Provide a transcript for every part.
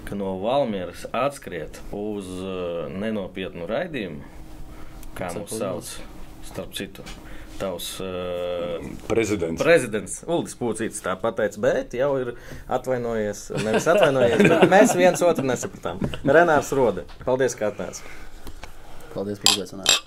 ka no Valmieras atskriet uz nenopietnu raidījumu, kā mums sauc, starp citu, tavs prezidents Uldis Pūcītis tā pateica, bet jau ir atvainojies, nevis atvainojies, bet mēs viens otru nesapratām. Renārs Rode, paldies, kā atnāc. Paldies par uzaicinājumu.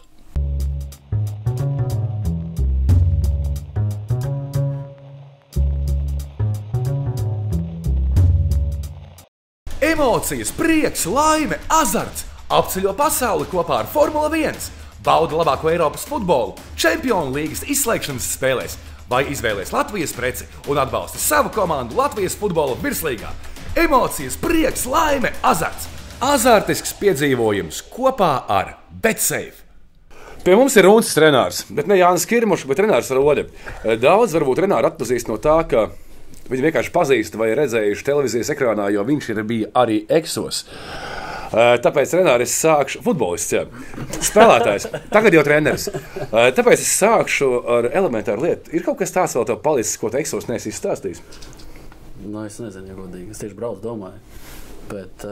Emocijas, prieks, laime, azarts, apceļo pasauli kopā ar Formula 1, bauda labāko Eiropas futbolu, Čempionu līgas izslēgšanas spēlēs vai izvēlies Latvijas preci un atbalsti savu komandu Latvijas futbola virslīgā. Emocijas, prieks, laime, azarts, azartisks piedzīvojums kopā ar BetSafe. Pie mums ir Runcis Renārs, bet ne Jānis Kirmušs, bet Renārs Rode. Daudz varbūt Renāru atpazīst no tā, ka viņi vienkārši pazīst vai redzējuši televīzijas ekrānā, jo viņš bija arī Exos. Tāpēc, Renāri, es sākšu futbolists, jā. Spēlētājs, tagad jau treneris. Tāpēc es sākšu ar elementāru lietu. Ir kaut kas tāds vēl tev palicis, ko tu Exos neesi izstāstījis? Nu, es nezinu, ja godīgi. Es tieši braucu, domāju. Bet,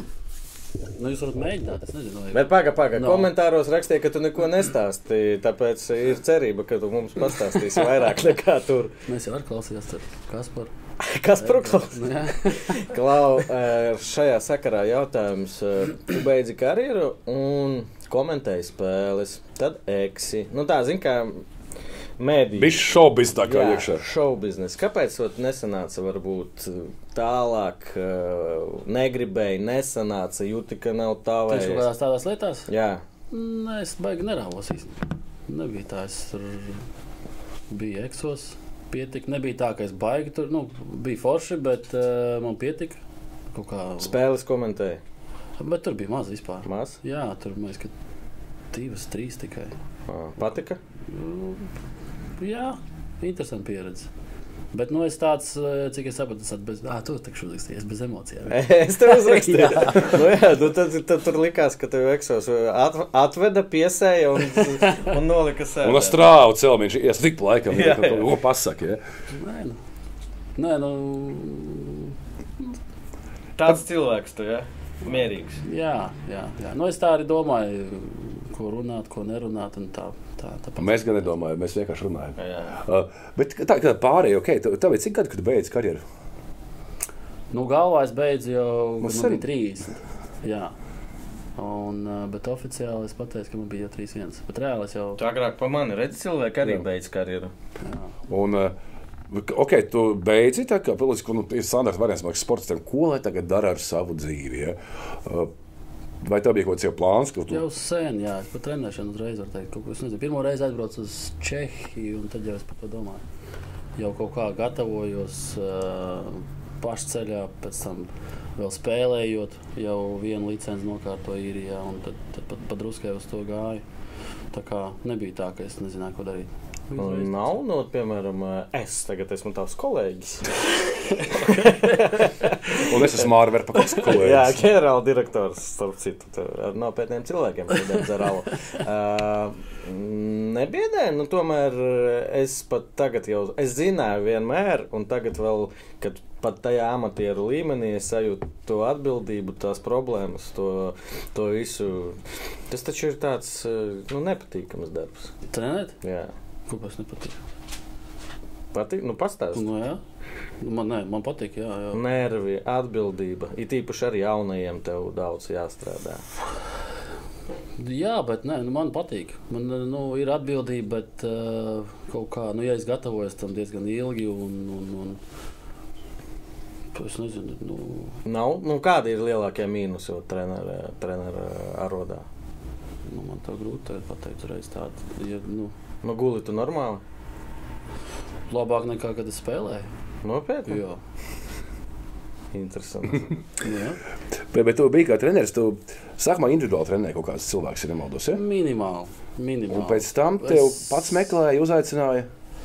nu, jūs varat mēģināt, es nezinu. Bet paga. No. Komentāros rakstīja, ka tu neko nestāstīji, tāpēc ir cerība, ka tu mums pastāstīsi vairāk nekā tur. Mēs jau ar klausījās ar Kasparu. Kasparu klausījās? Klau, šajā sakarā jautājums. Tu beidzi karjeru un komentēji spēles, tad Eksi. Nu tā, zin kā, mēdī. Bišķi šoubiznes tā kā iekšā. Jā, šoubiznes. Kāpēc nesanāca varbūt tālāk, negribēji, nesanāca, jūti, ka nav tā vai... Tieši kādās tādās lietās? Jā. Nē, es baigi nerāvos īstenībā. Nebija tā, es tur biju Exos, pietika. Nebija tā, ka es baigi tur, nu, bija forši, bet man pietika kaut kā... Spēles komentēji? Bet tur bija maz vispār. Maz? Jā, tur mēs, ka 2, 3 tikai. Patika? Jā, interesanti pieredze. Bet, nu, es tāds, cik es sapratu, es bez... tu taču uzrakstījies bez emocijām. Es tev uzrakstīju. Tad tur likās, ka tev Exos atveda, piesēja un nolika sev. Un strāvu celmiņš, tik laikam, ko pasaka, ja? Nē, nu... Tāds cilvēks tu, ja? Mierīgs. Jā. Nu, es tā arī domāju, ko runāt, ko nerunāt, un tā. Mēs gan nedomājam, mēs vienkārši runājam. Bet tā kā pārējie, tev ir cik gadi, kad beidz karjeru? Nu, galvā es beidzu jau, kad man bija 30. Jā. Bet oficiāli es pateicu, ka man bija jau 31. Bet reāli es jau... Tu agrāk pa mani redzi cilvēki arī beidz karjeru. Jā. Un, tu beidzi, tā kā politiski, ir standarta variants, man liekas, sportistiem, ko lai tagad dara ar savu dzīvi, ja? Vai tev bija kaut kāds jau plāns? Jau sen, jā, es par trenēšanu uzreiz varu teikt. Es nezinu, pirmo reizi aizbraucu uz Čehiju, un tad jau es par to domāju. Jau kaut kā gatavojos pašceļā, pēc tam vēl spēlējot, jau vienu licenci nokārtoju īrijā, un tad pat padruskai uz to gāju. Tā kā nebija tā, ka es nezināju, ko darīt. Nav, piemēram, es tagad esmu tavs kolēģis. Un es esmu Mārver Pakovs kolēģis. Jā, ģenerāla direktors, starp citu, ar nopietniem cilvēkiem, Zaralu. Nebiedē, tomēr es pat tagad jau, es zināju vienmēr, un tagad vēl, kad pat tajā amatieru līmenī es sajūtu to atbildību, tās problēmas, to visu. Tas taču ir tāds, nepatīkams darbs. Trenēt? Jā. Kāpēc nepatīk? Patīk? Pastāst. Nu, jā. Man patīk, jā. Nervi, atbildība. It īpaši ar jaunajiem tev daudz jāstrādā. Jā, bet man patīk. Man ir atbildība, bet kaut kā, ja es gatavojos tam diezgan ilgi un es nezinu, Nav? Kādi ir lielākie mīnusi trenera arodā? Man tā grūti pateikt uzreiz tādu, ja, guli tu normāli? Labāk nekā, kad es spēlēju. Nopietni? Jā. Interesanti. Jā. Bet tu biji kā treneris, tu sākumā individuāli trenēji kaut kāds cilvēks, ja nemaldos, ja? Minimāli. Un pēc tam tev pats meklēja, uzaicināja?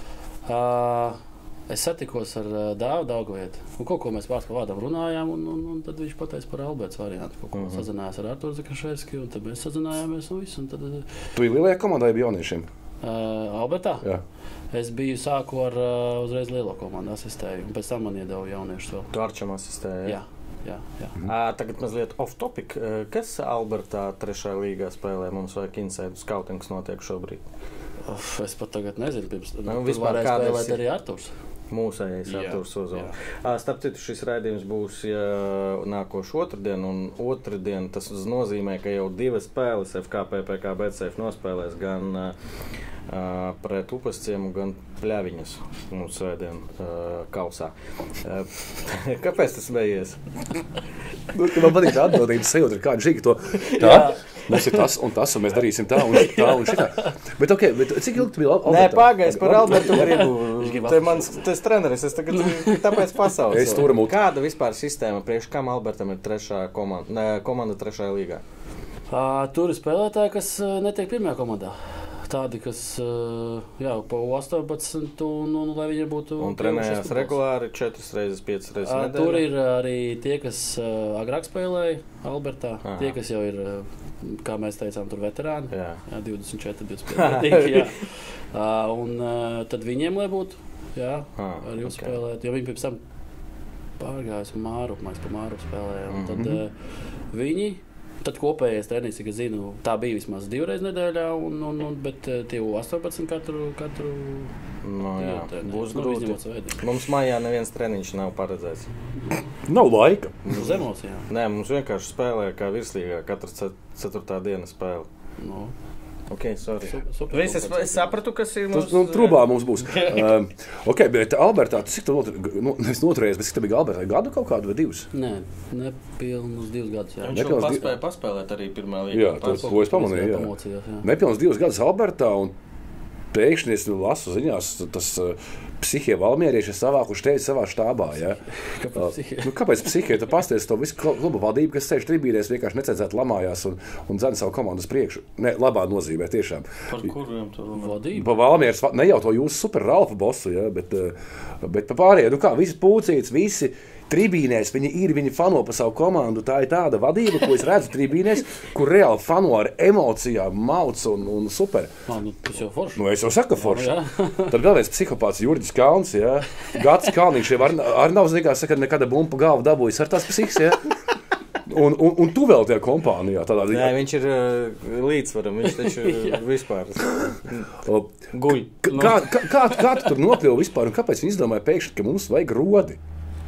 Es satikos ar Dāvu Daugavietu. Kaut ko mēs pāris pa vārdam runājām, un tad viņš pateica par Alberts variantu. Kaut ko sazinājās ar Arturu Zakaševski, un tad mēs sazinājāmies un visu. Tad... Tu ir lielajā komandā, jau jauniešiem? Albertā? Jā. Es biju sāku ar uzreiz lielo komandu asistēju, un pēc tam man iedeva jauniešu vēl. Tu Arčam asistēji? Jā. jā. Tagad mazliet off-topic. Kas Albertā 3. līgā spēlē? Mums vajag inside skautings notiek šobrīd. Es pat tagad nezinu, pirms vispār varēja spēlēt arī Arturs. Mūsējais Arturs Ozols. Starp citu, šis raidījums būs nākošu otrdien, un otrdien tas nozīmē, ka jau 2 spēles FKP PKB CF nospēlēs gan pret Upasciemu, gan Pļaviņas mūsu svētdien kausā. Kāpēc tas beidzies? Man patīk tā atbildības sajūta, kāda žīga to tā. Mums ir tas, un mēs darīsim tā, un šitā. Bet cik ilgi tu biji Albertā? Nē, pagaids par Albertu gribu. Te mans treneris, es tagad tāpēc pasaucu. Kāda vispār sistēma, priekš kam Albertam ir 3. komanda 3. līgā? Tur ir spēlētāji, kas netiek 1. komandā. Tādi, kas pa 18 un lai viņi būtu... Un trenējās regulāri 4 reizes, 5 reizes nedēļā? Tur ir arī tie, kas agrāk spēlēja Albertā. Tie, kas jau ir, kā mēs teicām, tur veterāni. Jā, 24, 25. Un tad viņiem, lai būtu, arī uzspēlēt. Jo viņi pirms tam pārgājās Mārup, mēs pa Mārup spēlējām. Un tad viņi... Tad kopējais treniņš, cik es zinu, tā bija vismaz 2 reizes nedēļā, bet tie 18 katru būs grūti. Mums mājā neviens treniņš nav paredzēts. Nav laika. Uz emocijām. Nē, mums vienkārši spēlē kā virslīgā, katrs 4. diena spēle. Ok, sorry. Super, es sapratu, kas ir mums... Trubā mums būs. Ok, bet Albertā, tu cik tu nevis noturējies, bet cik tu biji Albertā? Gadu kaut kādu vai 2? Nē, nepilnus 2 gadus. Jā. Viņš jau paspēja paspēlēt arī 1. līgā. Jā, to es pamanīju. Nepilnus 2 gadus Albertā, un pēkšņi es lasu ziņās, tas psihie valmierieši ir savākuši teici savā štābā. Ja? Kāpēc psihie? Tu pasties to visu klubu vadību, kas sēž tribīnēs, vienkārši necenzēt lamājās un dzena savu komandas priekšu. Ne, labā nozīmē tiešām. Par kuriem tu runā? Vadību? Pa Valmieras, ne jau to jūsu super Ralfa bosu, ja? bet pa pārējie, visi pūcīts, visi tribīnēs, viņi fano pa savu komandu. Tā ir tāda vadība, ko es redzu tribīnēs, kur reāli fano ar emocijām, mauc un super. Tas jau forši. Es jau saku forši. Tad vēl viens psihopāts Jurģis Kalns, ja? Gads Kalniņš jau ar nav zinās, ka nekāda bumpa galva dabūjas ar tās psihs, ja? Un tu vēl tajā kompānijā tādā ziņā. Nē, viņš ir līdzsvaram, viņš taču vispār guļ. Kā tu tur nokļuvi vispār un kāpēc viņi izdomāja pēkšņi, ka mums vajag rodi?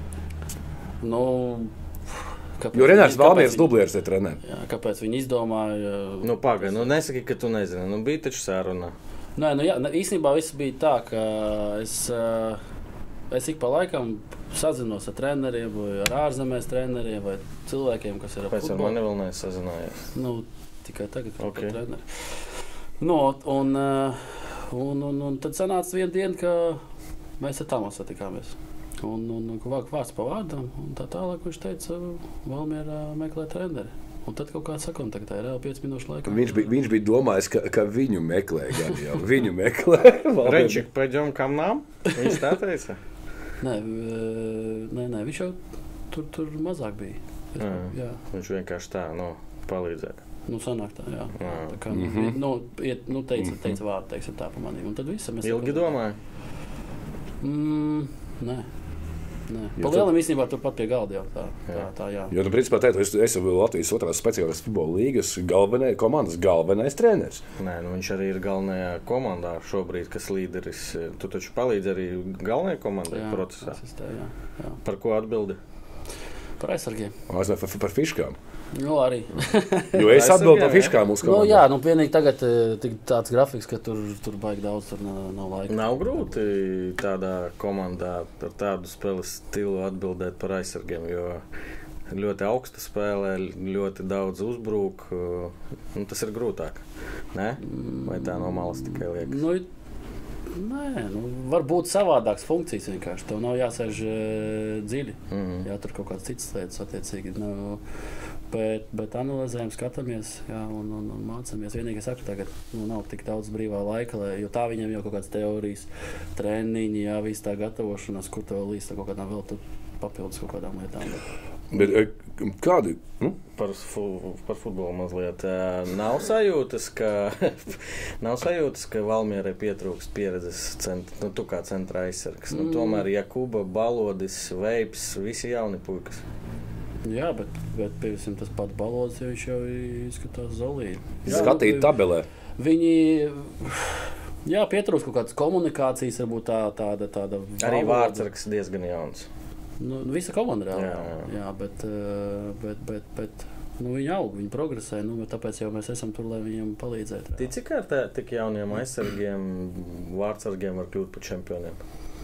Jo Renārs Valmieras dublieris ir treneris. Kāpēc viņi izdomāja? Pagaid, nesaki, ka tu nezini. Bija taču sāruna. Nē, īstenībā viss bija tā, ka es ik pa laikam sazinos ar treneriem, vai ar ārzemēs treneriem, vai cilvēkiem, kas ir ap futbolu. Pēc ar mani vēl nesazinājies? Tikai tagad par treneri. Un tad sanāca viena diena, ka mēs ar Tāmu satikāmies. Un vārds pa vārdam, un tā tālāk viņš teica, Valmierā meklē treneri. Un tad kaut kāds sakontaktēja reāli 5 minūšu laikā. Viņš bija domājis, ka viņu meklē gan jau. Viņu meklē. Renčik, paģom kam nav? Viņš tā teica? Nē, viņš jau tur mazāk bija. Jā. Viņš vienkārši tā, palīdzēja. Sanāk tā, jā. Tā kā, teica vārdu, teiksim tā pa manī. Un tad visi mēs... Ilgi domāja? Nē. Pa lielam īstenībā turpat pie galda jau tā. Jo, principā, es esmu Latvijas 2. speciālists futbola līgas komandas galvenais treneris. Nē, viņš arī ir galvenajā komandā šobrīd, kas līderis. Tu taču palīdzi arī galvenajai komandai procesā. Jā. Par ko atbildi? Par aizsargiem. Par fiškām. Arī. Jo es atbildu par fiškām mūsu komandā. Vienīgi tagad tāds grafiks, ka tur baigi daudz, tur nav laika. Nav grūti tādā komandā par tādu spēles stilu atbildēt par aizsargiem, jo ļoti augsta spēlē, ļoti daudz uzbrūk. Tas ir grūtāk. Ne? Vai tā no malas tikai liekas? Nē, varbūt savādākas funkcijas vienkārši. Tev nav jāsēž dziļi. Jā, tur kaut kāds cits lietas attiecīgi. Bet analizējam, skatāmies un mācāmies. Vienīgi es saku, tagad nav tik daudz brīvā laika, jo tā viņam jau kaut kādas teorijas, treniņi, viss tā gatavošanās, kur tev līdz kaut kādām vēl papildus kaut kādām lietām. Bet kādi? Par futbolu mazliet. Nav sajūtas, ka Valmierai pietrūkst pieredzes tu kā centra aizsargs. Tomēr Jakuba, Balodis, Veips, visi jauni puikas. Jā, bet piemēram, tas pats Balodis, viņš jau izskatās zolīdi. Skatīt tabelē. Viņi, pietrūkst kaut kādas komunikācijas, varbūt tāda Arī vārdsargs diezgan jauns. Nu, visa komanda reāli. Jā, bet viņi aug, viņi progresē, tāpēc jau mēs esam tur, lai viņiem palīdzētu. Tici, ka ar tik jauniem aizsargiem, vārdsargiem var kļūt par čempioniem?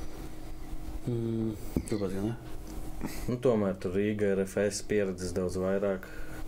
Kāpēc gan ne? Tomēr tur Rīga ir FS pieredzes daudz vairāk.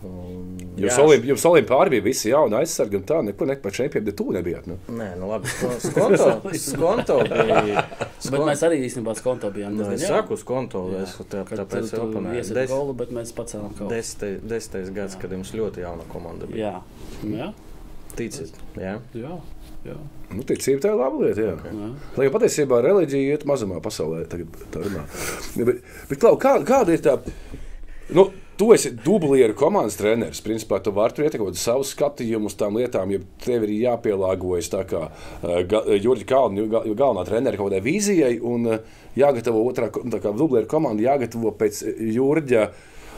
Jums Olimpāri bija visi jauni aizsargi un tā, nekur par čempionu tu nebijāt. Nu? Nē, labi, Skonto bija. Bet mēs arī īstenībā Skonto bijām. Es saku Skonto, tāpēc jau panāju. Golu, bet mēs pacēlām kaut. 10. gads, kad jums ļoti jauna komanda bija. Jā. Ticit, jā? Jā. Nu, ticība tā ir laba lieta, jā. Okay. Lai patiesībā reliģija iet mazumā pasaulē tagad tā runā. Bet Klau, kāda ir tā... Nu, tu esi dublieru komandas treneris. Principā tu vari tur ietekot savu skatījumu uz tām lietām, ja tev ir jāpielāgojas tā kā Jurģa Kalna, galvenā trenera kaut kādai vīzijai un jāgatavo otrā, tā kā dublieru komanda jāgatavo pēc Jurģa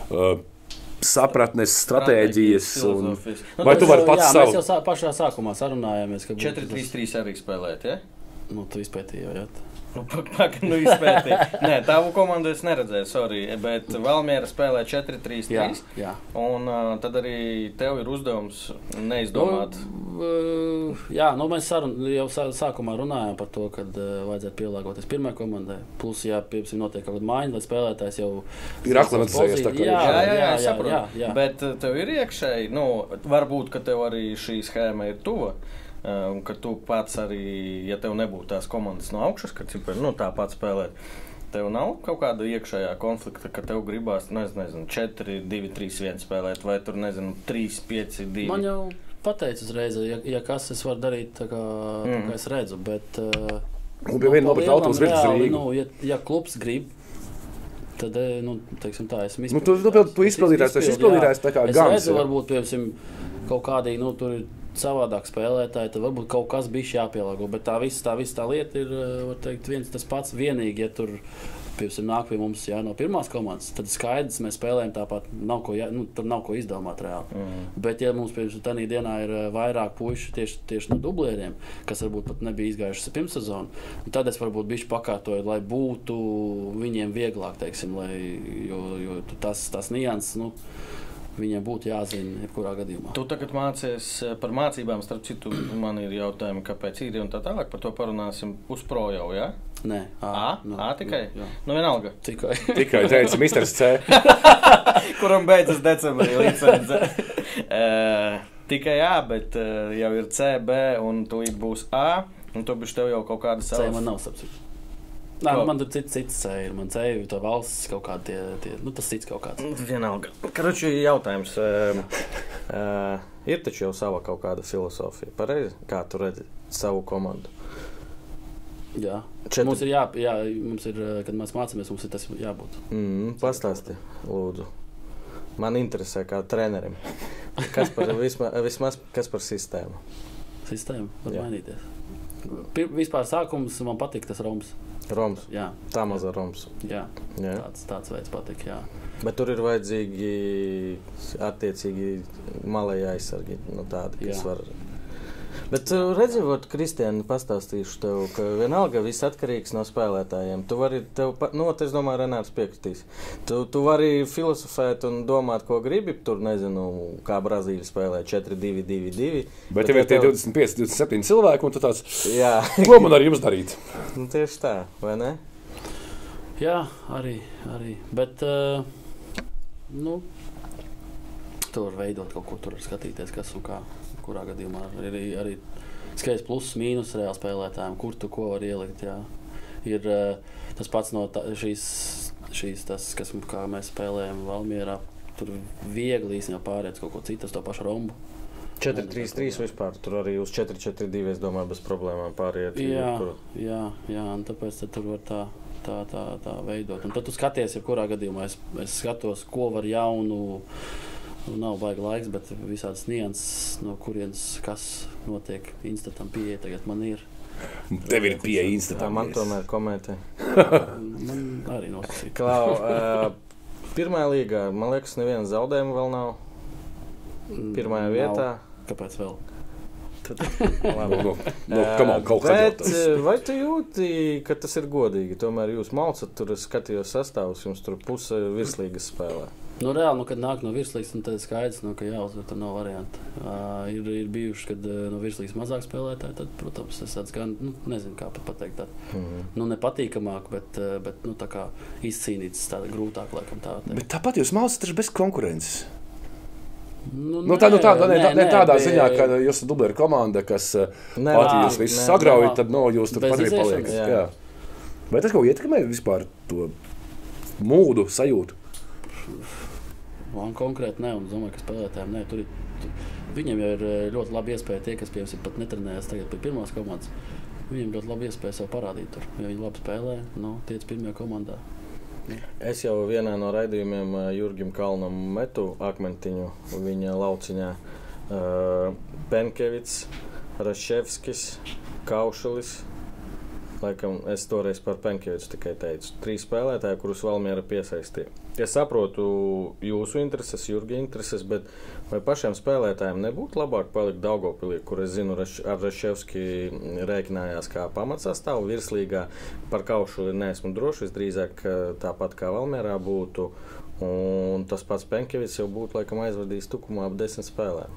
sapratnes, stratēģijas. Vai tu vari pats savu? Mēs jau pašā sākumā sarunājāmies, ka 4-3-3 arī spēlēt, ja? Tu izpētīji jau, jā. Izpētīji. Nē, tavu komandu es neredzēju, sorry, bet Valmiera spēlē 4-3-3. Jā. Un tad arī tev ir uzdevums neizdomāt. Mēs jau sākumā runājām par to, kad vajadzētu pielāgoties pirmai komandai. Plus, piemēram, notiek kaut kāda maiņa, lai spēlētājs jau ir aklimatizējies tā kā. Jā, saprotu. Bet tev ir iekšēji, varbūt, ka tev arī šī schēma ir tuva. Un ka tu pats arī, ja tev nebūtu tās komandas no augšas, ka tāpat spēlēt, tev nav kaut kāda iekšējā konflikta, ka tev gribās, 4-2-3-1 spēlēt, vai tur, 3-5-2. Man jau pateica uzreiz, ja kas es varu darīt, tā kā es redzu, bet... Un pie viena noprat autobus virtus Rīgu. Ja klubs grib, tad, teiksim tā, esmu izpildītājs. Tu izpildītājs tā kā Gans. Es redzu, varbūt, piemēram, kaut kādī, tur ir savādāk spēlētāji, tad varbūt kaut kas bija jāpielāgo, bet tā visa lieta ir, var teikt, viens tas pats vienīgi, ja tur, piemēram, nāk pie mums no pirmās komandas, tad skaidrs, mēs spēlējam tāpat, tur nav ko izdomāt reāli. Bet, ja mums, piemēram, tādā dienā ir vairāk puiši tieši no dublieriem, kas varbūt pat nebija izgājuši pirmssezonu, tad es varbūt bišķi pakārtoju, lai būtu viņiem vieglāk, teiksim, jo tas nianses, viņiem būtu jāzina jebkurā gadījumā. Tu tagad mācies par mācībām, starp citu, man ir jautājumi, kāpēc īri un tā tālāk, par to parunāsim uz pro jau, jā? Nē. Tikai? Jā. Vienalga. Tikai teica Misters C. Kuram beidzas decembrī licence. Tikai A, bet jau ir C, B un tūlīt būs A, un tu bišķi tev jau kaut kāda savas. C man nav sapcīt. Man tur cits ceļš, man ceļš, tā valsts kaut kādi tas cits kaut kāds. Vienalga. Karoči, jautājums. Ir taču jau sava kaut kāda filosofija. Pareizi? Kā tu redzi savu komandu? Jā. Mums ir, kad mēs mācāmies, mums ir tas jābūt. Pastāsti, lūdzu. Man interesē kā trenerim. Vismaz kas par sistēmu? Sistēma var mainīties. Vispār sākums man patīk tas Roms. Roms? Jā. Tā maza Roms? Jā. Tāds veids patīk, jā. Bet tur ir vajadzīgi attiecīgi malēji aizsargi, tādi, kas var... Bet redzot, Kristiāni, pastāstīšu tev, ka vienalga viss atkarīgs no spēlētājiem. Tu vari, es domāju, Renārs piekritīs. Tu vari filosofēt un domāt, ko gribi, tur kā Brazīļa spēlē 4-2-2-2. Bet tev ir tie 25, 27 cilvēki, un tu tāds, jā. Ko man ar jums darīt? Tieši tā, vai ne? Jā, arī. Bet, tu var veidot kaut ko, tur var skatīties, kas un kā. Kurā gadījumā arī skaidrs pluss, mīnus reāli spēlētājiem, kur tu ko var ielikt. Jā. Ir tas pats no tas, kā mēs spēlējam Valmierā, tur viegli īstenībā pārēt kaut ko citu, to pašu Rombu. 4-3-3 vispār, tur arī uz 4-4-2, es domāju, bez problēmām pāriet. Jā, un tāpēc tur var tā veidot. Un tad tu skaties, jebkurā gadījumā es skatos, ko var jaunu. Nav baigi laiks, bet visādas nianses, no kurienes kas notiek. Instatam pieeja tagad man ir. Tev ir pieeja Instatam. Man tomēr komentē. Man arī nosacīt. Klau, Pirmā līgā, man liekas, neviena zaudējuma vēl nav. Pirmajā vietā. Kāpēc vēl? Bet vai tu jūti, ka tas ir godīgi? Tomēr jūs malcat, tur skatījos sastāvus, jums tur puse virslīgas spēlē. Nu, reāli, kad nāk no virslīgas, tad ir skaidrs, ka jāuzvar, tur nav variantu. Ir bijuši, kad no virslīgas mazāk spēlētāji, tad, protams, es tāds gan, nezinu, kā pat pateikt tādu. Nepatīkamāk, bet tā kā izcīnīts tāda grūtāk, laikam tā. Bet tāpat jūs malcat taču bez konkurences. Ne tādā ziņā, ka jūs esat dublēra komanda, kas jūs visus sagrauj, tad jūs tur pat arī paliekat. Jā. Vai tas kaut ietekmē vispār to mūdu sajūtu? Man konkrēti ne, un domāju, ka spēlētājiem viņiem jau ir ļoti labi iespēja tie, kas piemēram pat netrenējās tagad pie pirmās komandas. Viņiem ļoti labi iespēja sev parādīt tur. Ja viņi labi spēlē, tiec pirmajā komandā. Es jau vienā no raidījumiem Jurgim Kalnam metu akmentiņu viņa lauciņā. Penkevits, Raševskis, Kaušelis. Laikam es toreiz par Penkevicu tikai teicu. 3 spēlētāji, kurus Valmiera piesaistīja. Es saprotu jūsu intereses, Jurga intereses, bet vai pašiem spēlētājiem nebūtu labāk palikt Daugavpilī, kur es zinu, ar Raševski rēķinājās kā pamatsastāvu virslīgā. Par Kaušuli neesmu droši, visdrīzāk tāpat kā Valmierā būtu. Un tas pats Penkevits jau būtu laikam aizvadījis tukumā ap 10 spēlēm.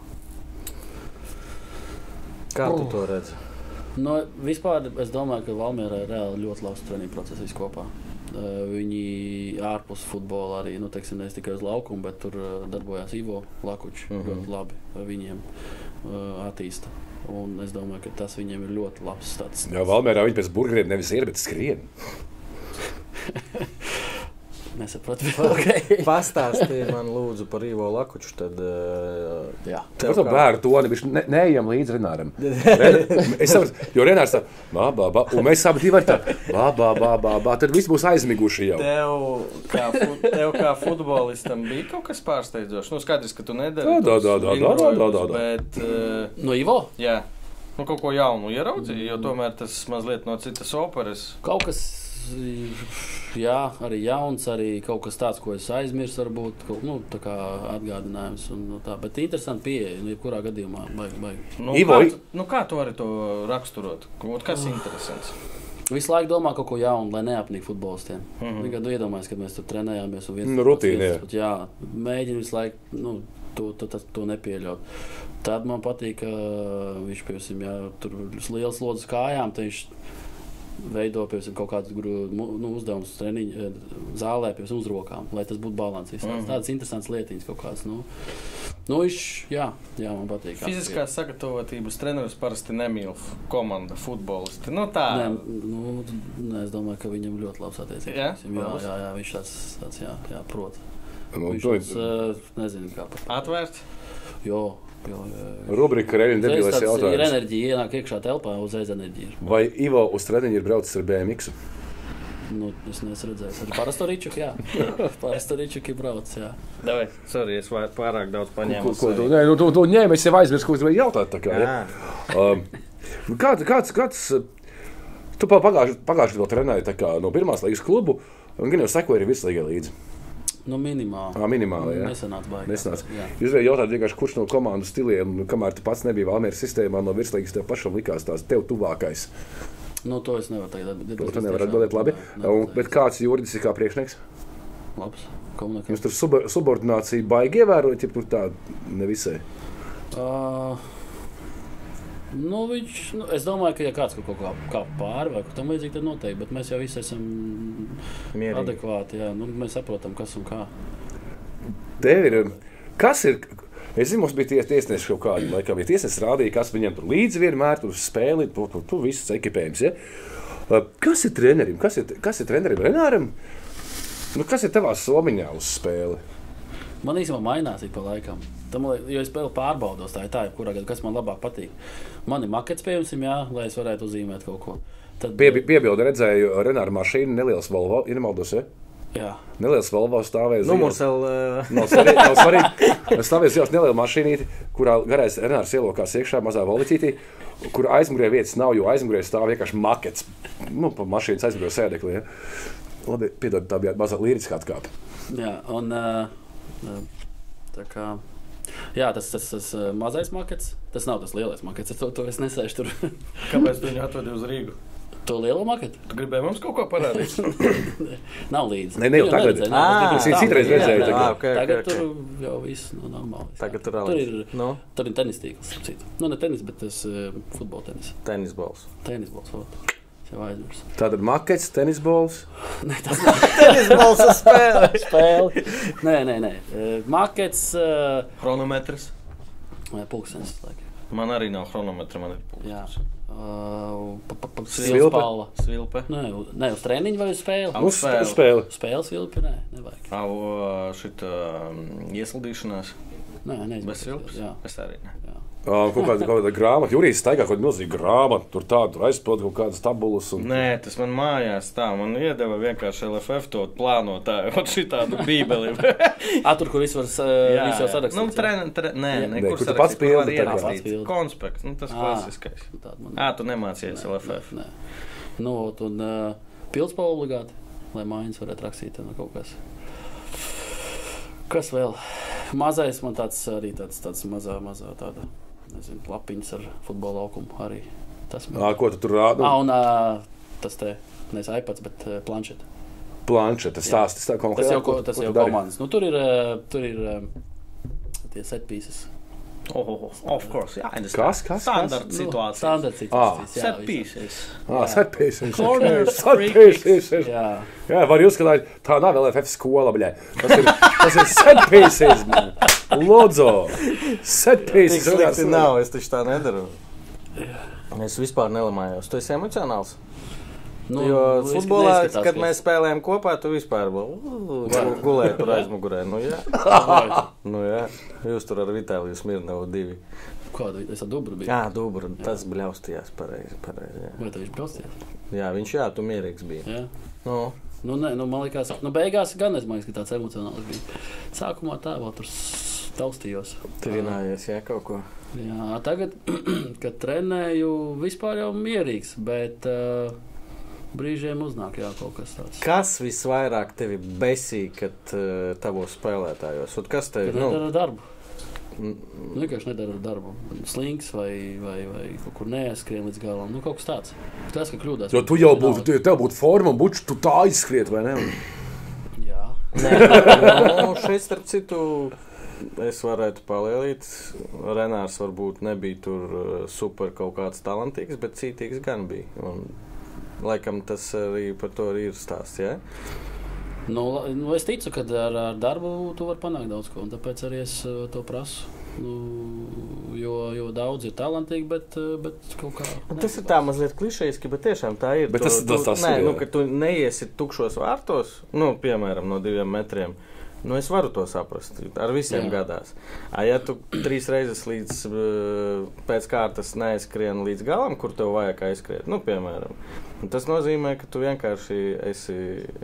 Kā tu to redzi? Vispār es domāju, ka Valmierā ir reāli ļoti labs treniņu process viskopā. Viņi ārpus futbola arī, nevis tikai uz laukumu, bet tur darbojās Ivo Lakučs. Ļoti labi viņiem attīsta. Un es domāju, ka tas viņiem ir ļoti labs stats. Jā, Valmierā viņi pēc burgeriem nevis ir, bet skrien. Nesapratu. Pastāstīja man lūdzu par Ivo Lakuču. Tad, jā. Tev kā bērnu to neejam līdz Renāram. Es saprotu, jo Renārs tā, un mēs abi divi tā, tad viss būs aizmiguši jau. Tev kā futbolistam bija kaut kas pārsteidzošs? Skaidrs, ka tu nedari bet... No Ivo? Jā. Kaut ko jaunu ieraudzīji, jo tomēr tas mazliet no citas operas. Kaut kas... Jā, arī jauns, arī kaut kas tāds, ko es aizmirsu, varbūt tā kā atgādinājums. Bet interesanti pieeja, jebkurā gadījumā. Kā tu vari to raksturot? Kas ir interesants? Visu laiku domā kaut ko jaunu, lai neapnīk futbolistiem. Gadu iedomājas, kad mēs tur trenējāmies. Rutīni, jā. Mēģinu visu laiku to nepieļaut. Tad man patīk, ka viņš, piemēram, tur liels slodzes kājām, tad viņš veido kaut kādus uzdevumus zālē, piemēram, uz rokām, lai tas būtu balansī. Tādas interesantas lietiņas kaut kādas. Jā, man patīk. Fiziskās sagatavotības treneris parasti nemīl komanda, futbolisti. Es domāju, ka viņam ļoti labs attiecības. Jā, viņš tāds prot. Viņš nezinu, kā pat. Atvērts? Jo. Rubrika Reļina debilais jautājums. Ir enerģija, ienāk iekšā telpā, uzreiz enerģija. Vai Ivo uz treniņu ir braucis ar BMX-u? Es neesmu redzējis. Ar parasto ričuku, jā. Parasto ričuku ir braucis, jā. Davai, sorry, es pārāk daudz paņēmu. Tu ņēmi, es jau aizmirsu, ko es gribēju jautāt. Tā kā, kāds, tu pagājuši vēl trenēji no pirmās līgas klubu, un gan jau sekoja arī virslīgai līdzi. Minimāli. Minimāli, jā. Nesanāca baigās. Jūs varētu jautāt vienkārši, kurš no komandu stiliem, kamēr tu pats nebija Valmieras sistēmā, no virslīgas tev pašam likās tās tev tuvākais? To es nevaru tagad atbildēt. Tu nevar atbildēt labi. Bet kāds Jurģis ir kā priekšnieks? Labs. Komunikācija. Jūs tur subordināciju baigi ievērojat, ja tur tā nevisai? Es domāju, ka ja kāds kaut kā pāri vai tam līdzīgi, tad noteikti, bet mēs jau visi esam mierīgi, adekvāti, jā. Mēs saprotam, kas un kā. Tev ir, kas ir, es zinu, mums bija tiesneši kaut kādi, laikam, ja tiesneši rādīja, kas viņiem tur līdzi vienmēr, tur spēli, tur viss ekipējums, ja? Kas ir trenerim? Kas ir trenerim Renāram? Kas ir tavā somiņā uz spēli? Man īstenībā mainās ik pa laikam. Jo es spēli pārbaudos, tā ir jebkurā gadā, kas man labāk patīk. Man ir makets, piemēram, lai es varētu uzzīmēt kaut ko. Tad Piebildi redzēju Renāra mašīnu, neliels Volvo, ir maldos, ja? Jā. Neliels Volvo stāvēja. Numurs vēl... Nav svarīgi. Stāvēja uz nelielu mašīnīti, kurā garais Renārs ielokās iekšā mazā Volviķītī, kur aizmugurē vietas nav, jo aizmugurē stāv vienkārši makets. Pa mašīnas aizmugurē sēdekli, ja? Labi, piedod, tā bija mazā līriskā atkāpe. Jā, un tā kā... Jā, tas mazais makets, tas nav tas lielais makets, to es nesēšu tur. Kāpēc tu viņu atvedi uz Rīgu? To lielo maketu? Tu gribēji mums kaut ko parādīt? Nav līdzi. Ne, jau tagad. Es viņu citreiz redzēju. Tagad tur jau viss normāli. Tagad tur ir tenis tīkls. Nu, ne tenis, bet tas futbola tenis. Tenisbols. Tenisbols, ot. Jau aizmirs. Tātad makets, tenisbols. Nē, tas nav. Tenisbols uz spēli. Nē. Makets. Chronometrs. Pulkstenis. Man arī nav chronometra, man ir pulkstenis. Jā. Svilpe. Nē, uz treniņu vai uz spēli? Uz spēli. Spēles svilpe? Nē, nevajag. Šita iesildīšanās? Nē, bez svilpes? Jā. Es arī ne. Kaut kāda grāmata, Jurijs staigā kaut kāda milzīga grāmata, tur aizpild kaut kādas tabulas. Nē, tas man mājās tā, man iedeva vienkārši LFF to plānotāju, šitādu bībeli. Tur, kur viss var sarakstīt? Nu, nekur tu pats pildi. Konspekts, tas klasiskais. Tu nemācījies LFF. Nē. Nu, un pildspā obligāti, lai mājiņas varētu rakstīt kaut kas. Kas vēl? Mazais man tāds mazā tāda. Nezinu, lapiņas ar futbola laukumu arī. Tas man... Ko tu tur rādi? Un tas te, nevis iPads, bet planšeta. Planšeta, tas tā konkrēti. Tas jau komandas. Nu, tur ir tie set pieces. Of course, jā. Kas? Standarta situācijas. Standarta situācijas, jā. Set pieces. Set pieces. Corners, set pieces. Jā, var uzskatīt, tā nav LFF skola, bļē. Tas ir set pieces, man. Lūdzu, set pieces. Tik slikti nav, es taču tā nedaru. Es vispār nelamājos. Tu esi emocionāls? Jo futbolā, kad mēs spēlējam kopā, tu vispār gulēji tur aizmugurē. Nu jā. Jūs tur ar Vitāliju Smirnovu 2. Kādu? Es ar Dubru biju? Jā, Dubru. Tas bļaustījās pareizi. Vai tu viņš bļaustījās? Jā, viņš tu mierīgs bija. Jā. Nu, man likās, beigās gan es domāju, ka tāds emocionāls bija. Sākumā tā vēl tur taustījos. Tuvinājies, jā, kaut ko. Jā, tagad, kad trenēju, vispār jau mierīgs, bet... brīžiem uznāk kaut kas tāds. Kas visvairāk tevi besī, kad tavos spēlētājos? Un kas tevi... Nedara darbu. Vienkārši nedara darbu. Slinks vai kaut kur neaizskrien līdz galam. Kaut kas tāds. Tas, ka kļūdās. Jo tu jau tev būtu forma un tu tā aizskriet, vai ne? Jā. Šeit, starp citu, es varētu palielīt. Renārs varbūt nebija tur super kaut kāds talantīgs, bet cītīgs gan bija. Un laikam tas arī par to arī ir stāsts, jā? Nu, es ticu, ka ar darbu tu vari panākt daudz ko, un tāpēc arī es to prasu. Jo daudz ir talantīgi, bet kaut kā... Tas ir tā mazliet klišejiski, bet tiešām tā ir. Bet tas ir. Ka tu neiesi tukšos vārtos, piemēram, no 2 metriem. Es varu to saprast. Ar visiem gadās. Ja tu 3 reizes pēc kārtas neaizskrien līdz galam, kur tev vajag aizskriet, piemēram, tas nozīmē, ka tu vienkārši esi...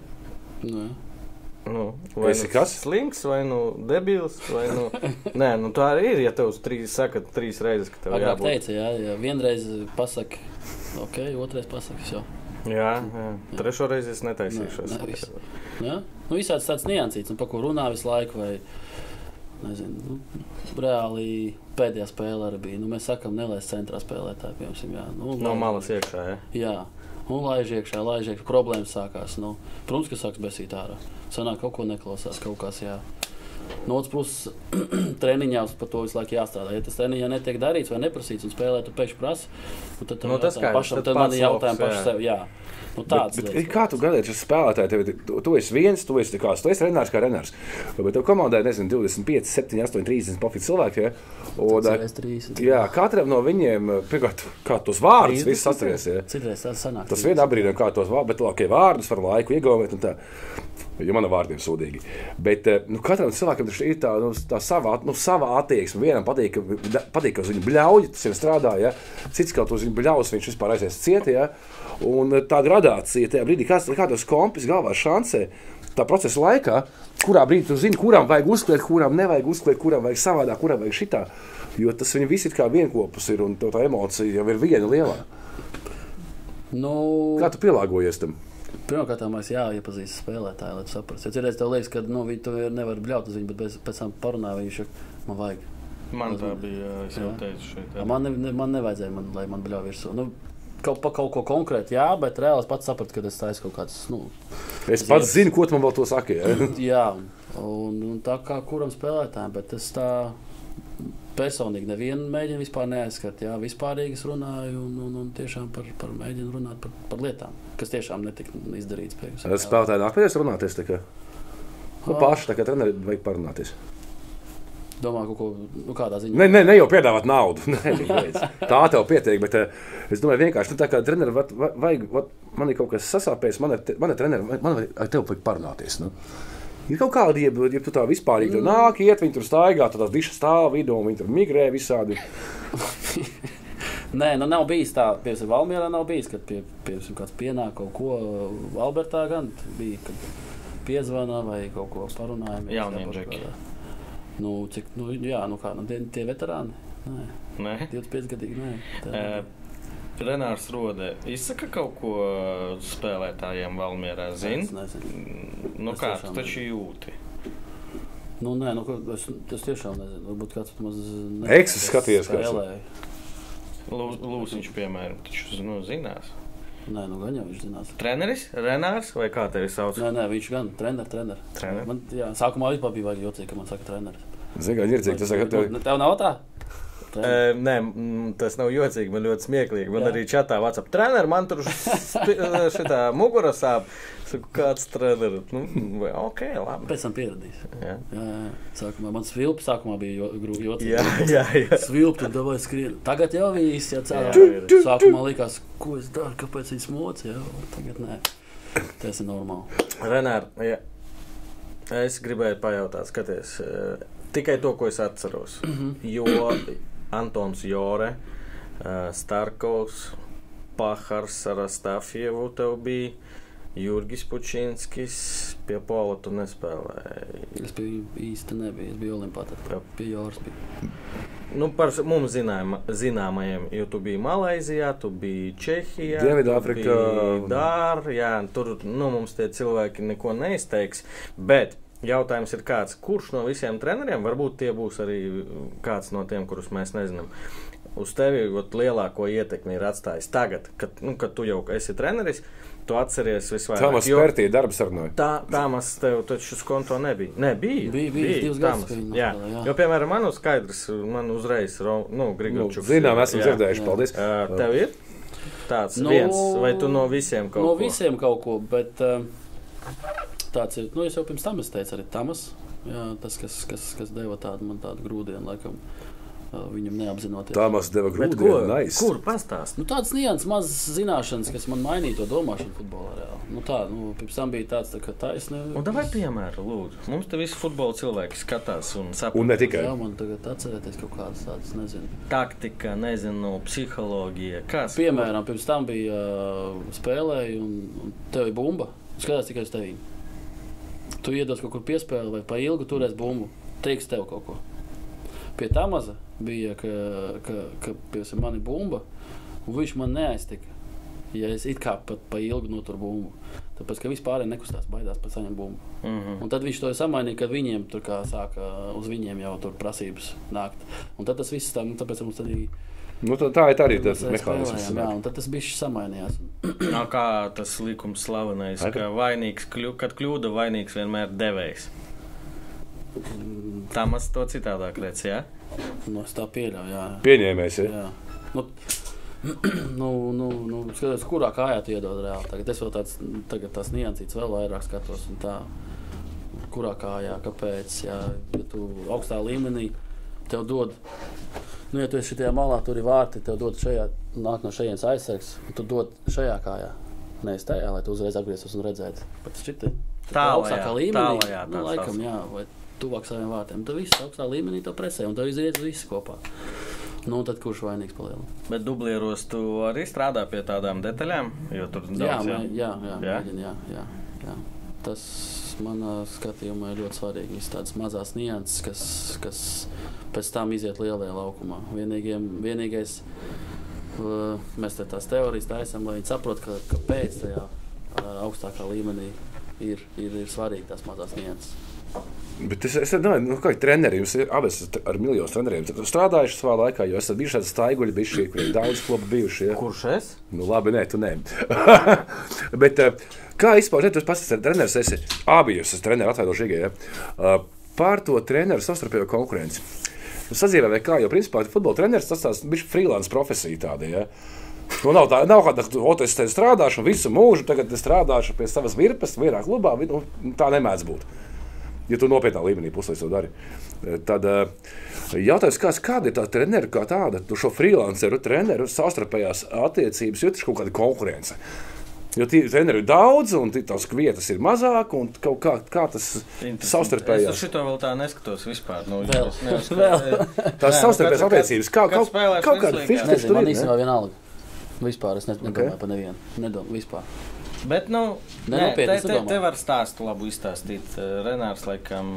vai esi kas? Slinks, vai debils, vai Nē, tā arī ir, ja tev saka 3 reizes, ka tev jābūt. Teica, ja vienreiz pasaka, otrais pasaka, jau. Jā. Trešo reizi es netaisīšos. Visāds tāds niansīts, pa ko runā visu laiku, vai, nezinu, reāli pēdējā spēlē arī bija. Mēs sakam, nelēs centrā spēlētāji, piemēram, jā. No malas iekšā, jā? Jā. Un laiž iekšā, problēmas sākās. Protams, ka sāks besīt ārā. Sanāk, kaut ko neklausās, kaut kas, jā. No otras puses, treniņā par to visu laiku jāstrādā. Ja tas treniņā netiek darīts vai neprasīts un spēlē, tu pēkšņi prasi, tad pašam tad man ir jautājumi paši sev. Jā. Bet kā tu gadēji ar spēlētāju? Tu esi viens, tu esi Renārs kā Renārs. Bet tev komandai, 25, 7, 8, 30 profili cilvēki, ja? Jā, katram no viņiem, pirmkārt, kā tos vārdus viss atceries, ja? Citreiz tas sanāk. Tas vienā brīdī, kā tos vārdus, bet vārdus var laiku iegaumēt un tā. Jo man vārdiem sūdīgi. Bet katram cilvēkam ir tā sava attieksme. Vienam patīk, ka uz viņu bļauj, tas jau strādā, ja? Cits kaut uz viņu bļaus, viņš vispār aizies cieti, ja? Un tā gradācija tajā brīdī, kā tos kompis galvā šansē, tā procesa laikā, kurā brīdī tu zini, kuram vajag uzkliet, kuram nevajag uzkliet, kuram vajag savādā, kuram vajag šitā. Jo tas viņi visi kā vienkopus ir un tā emocija jau ir viena lielā. Kā tu pielāgojies tam? Pirmkārt, mēs jāiepazīst spēlētāju, lai tu saprastu. Ja reiz tev liekas, ka viņi to nevar bļaut uz viņu, bet pēc tam parunāja, viņš man vajag. Man tā bija, es jau teicu šeit. Man nevajadzēja, lai man bļauj virsū. Kaut ko konkrēti, jā, bet reāli es pats sapratu, ka es taisu kaut kāds, Es pats zinu, ko tu man vēl to saki, Jā, un tā kā kuram spēlētājiem, bet es tā personīgi nevienu mēģinu vispār neaizskart, jā, vispārīgi es runāju un tiešām par mēģinu runāt par lietām, kas tiešām netika izdarīts. Spēlētāji nāk pēc runāties, tā kā, paši, tā kā treneri vajag parunāties. Domā, kaut ko, kādā ziņā? Ne jau piedāvāt naudu. Tā tev pietiek, bet es domāju vienkārši, tā kā treneri vajag, man ir kaut kas sasāpējis, man ir treneri, man ar tevi vajag parunāties. Ir kaut kādi, ja tu tā vispārīgi tur nāk, iet, viņi tur staigā, tad tās dišas stāv vidū, viņi tur migrē visādi. Nē, nav bijis tā, piemēram, Valmierā nav bijis, kad piemēram, kāds pienāk kaut ko, Albertā gan bija, kad piezvana vai kaut ko parunājumi. Jaunie džeki. Tie veterāni? Nē. 25 gadīgi, nē. Renārs Rode izsaka kaut ko spēlētājiem Valmierā, zini? Kā tu taču jūti? Es tiešām nezinu. Varbūt kāds maz Eksis skaties, spēlēja. Lūsiņš, piemēram, taču zinās. Nē, gan jau viņš zinās. Treneris? Renārs vai kā tevi sauc? Nē, viņš gan trener. Man, sākumā vispār bija vajag jocīgi, ka man saka treneris. Zini, kā ģirdzīgi, tas saka, tev nav tā? Nē, tas nav jocīgi, man ļoti smieklīgi. Man arī čatā WhatsApp treneri, man tur šitā mugura sāp. Saku, kāds treneris? Ok, labi. Pēc tam pieradīs. Jā. Sākumā, man svilpi sākumā bija jocīgi. Jā. Svilpi, tad davai skrien. Tagad jau viss, sākumā likās, ko es daru, kāpēc viņš moc, jā. Tagad nē. Tas ir normāli. Renār, es gribēju pajautāt, skaties, tikai to, ko es atceros. Jo Antons Jore, Starkovs, Pahars ar Astafjevu tev bija, Jurgis Pučinskis, pie Pola tu nespēlēji. Es biju īsti nebija, es biju Olimpātā, pie Joras bija. Par mums zināmajiem, jo tu biji Malaizijā, tu biji Čehijā, Dienvidāfrikā, jā, tur mums tie cilvēki neko neizteiks, bet jautājums ir kāds, kurš no visiem treneriem, varbūt tie būs arī kāds no tiem, kurus mēs nezinām, uz tevi lielāko ietekmi ir atstājis tagad, kad tu jau esi treneris, tu atceries visvairāk. Tāmas spērtīja darba sarunāja. Tāmas tev taču uz konto nebija. Nebija. Bija 2 gadus. Jā. Jo, piemēram, man skaidrs, man uzreiz, Grigorčuks. Zinām, esam dzirdējuši, paldies. Tev ir tāds viens, vai tu no visiem kaut ko? No visiem kaut ko, bet tāds ir, es jau pirms tam es teicu arī Tamas, jā, tas, kas deva man tādu grūdienu, laikam. Viņam neapzinoties. Tāmas deva grūdienu, nice. Kur pastāst? Tādas nianses, mazas zināšanas, kas man mainīja to domāšanu futbolā reāli. Pirms tam bija tāds, ka taisni. Davai piemēru, lūdzu. Mums te visi futbola cilvēki skatās un saprot. Un ne tikai. Jā, man tagad atcerēties kaut kādas tādas, nezinu. Taktika, nezinu, psiholoģija. Kas? Piemēram, pirms tam bija spēlēji un tev ir bumba. Skatās tikai uz tevi. Tu iedos kaut kur piespēli vai pa ilgu turēs bumbu. Teiks tev kaut ko. Pie Tamaza bija, ka piemēram, man ir bumba, un viņš man neaiztika, ja es it kā pat pa ilgu noturu bumbu. Tāpēc, ka vispār nekustās, baidās pat saņemt bumbu. Un tad viņš to samainīja, kad viņiem tur kā sāka uz viņiem jau tur prasības nākt. Un tad tas viss tā, tāpēc mums tad arī... tā ir arī tas mehānisms. Jā, un tad tas bišķi samainījās. Kā tas likums slavenais, ka vainīgs, kad kļūda vainīgs vienmēr devējs. Tamas to citādāk redz, jā? Es tā pieļauju, jā. Pieņēmēs, jā? Skaties, kurā kājā tu iedod reāli. Tagad es vēl tās niansītas vēl vairāk skatos un tā. Kurā kājā, kāpēc, jā. Ja tu augstā līmenī tev dod, ja tu esi šitajā malā, tur ir vārti, tev dod šajā, nāk no šajienas aizsargs, un tu dod šajā kājā. Nevis tajā, lai tu uzreiz atgrieztos un redzētu. Bet šitā augstākā līmenī, laikam, jā, vai tuvāk saviem vārtiem. Tad viss augstā līmenī to presē, un tev iziet visi kopā. Tad kurš vainīgs palielina? Bet dublieros tu arī strādā pie tādām detaļām? Jo tur daudz, jā. Tas manā skatījumā ir ļoti svarīgi. Visas tādas mazās nianses, kas pēc tam iziet lielajā laukumā. Vienīgais, mēs te tās teorijas taisam, lai viņi saprot, ka pēc tajā augstākā līmenī ir svarīgi tās mazās nianses. Bet es domāju, kā ir treneri, jums ir abi ar miljonus treneriem. Tad strādājuši savā laikā, jo esat bijuši tādi staiguļi, bijuši, kuriem daudz klubu bijuši. Ja? Kurš es? Nu, labi, nē, tu nē. Bet kā izpaužēt, tu pats esi treneris, esi abi jūs esat treneri, atveidoši Igai, ja? Pār to treneru savstarpējo konkurenci. Sadzīvē vai kā, jo principā futbola treneris tas tāds bišķi freelance profesija tāda, ja? Nu, nav kāda, es te strādāšu visu mūžu, tagad es strādāšu pie savas virpes, vienā klubā, nu, tā nemēdz būt. Ja tu nopietnā līmenī puslīdz to dari. Tad jautājums, kāda ir tā treneri kā tāda, tu šo freelanceru treneru savstarpējās attiecības jūtas kaut kāda konkurence. Jo treneri ir daudz, un tās vietas ir mazāk, un kaut kā tas savstarpējās. Es uz šito vēl tā neskatos vispār. Nu, tās savstarpējās attiecības, kaut kāda fiška tur ir. Man īstenībā vienalga. Vispār es nedomāju par nevienu. Nedomāju vispār. Bet, nu, te var stāstu labu izstāstīt. Renārs, laikam,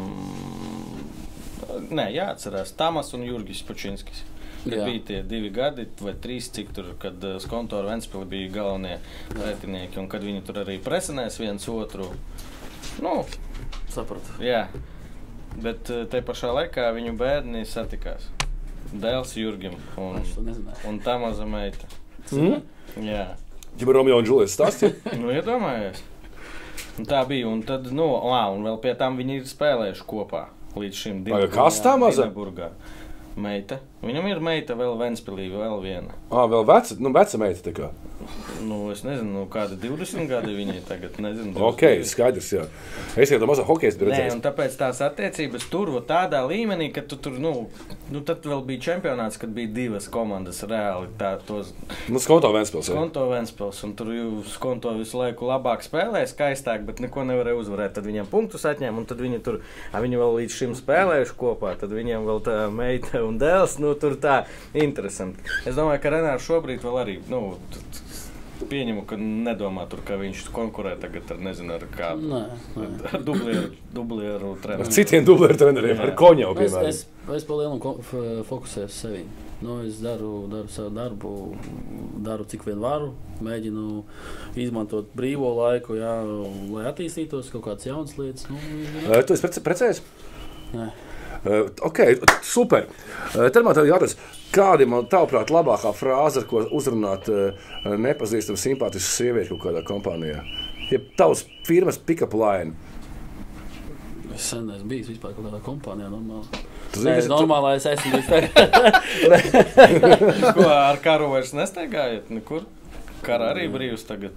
jāatcerās, Tamas un Jurgis Pučinskis. Bija tie 2 gadi vai 3, cik tur, kad Skonto ar Ventspili bija galvenie pretinieki, un kad viņi tur arī presenēs viens otru. Nu, sapratu. Jā, bet te pašā laikā viņu bērni satikās. Dēls Jurgim un Tamaza meita. Jā. Ģipa Romeo un Džulijas stāsti? Nu, iedomājies. Un tā bija, un tad, un vēl pie tam viņi ir spēlējuši kopā līdz šim Dinaburgā. Meita. Viņam ir meita vēl Ventspilī, vēl viena. Vēl veca meita tā kā? Nu, es nezinu, kāda 20 gadi viņai tagad, nezinu. Ok, skaidrs, jā. Es jau tā mazā hokejs bija redzējis. Nē, un tāpēc tās attiecības tur tādā līmenī, ka tu tur, tad vēl bija čempionāts, kad bija 2 komandas reāli tos. Skonto Ventspils, jā. Skonto Ventspils, un tur Skonto visu laiku labāk spēlēja, skaistāk, bet neko nevarēja uzvarēt. Tad viņiem punktus atņēma, un tad viņi tur, viņi vēl līdz šim spēlējuši kopā, tad viņiem vēl tā meita un dēls, tur tā interesanti. Es domāju, ka Renārs šobrīd vēl arī, pieņemu, ka nedomā tur, ka viņš konkurē tagad ar, nezinu, ar kādu. Ar dublieru treneriem. Ar citiem dublieru treneriem, ar Koņau, piemēram. Es pa lielu fokusēju sevi. Es daru savu darbu, daru cik vien varu, mēģinu izmantot brīvo laiku, lai attīstītos kaut kādas jaunas lietas. Tu esi precējies? Nē. Ok, super. Tad man tev jāatras, kāda man tavuprāt labākā frāze, ar ko uzrunāt nepazīstamu simpātisku sieviešu kaut kādā kompānijā? Ja tavs firmas pick-up line. Es sen esmu bijis vispār kaut kādā kompānijā normāli. Normālā es esmu bijis tagad. Ko, ar karu vairs nestaigājat nekur? Kara arī brīvs tagad.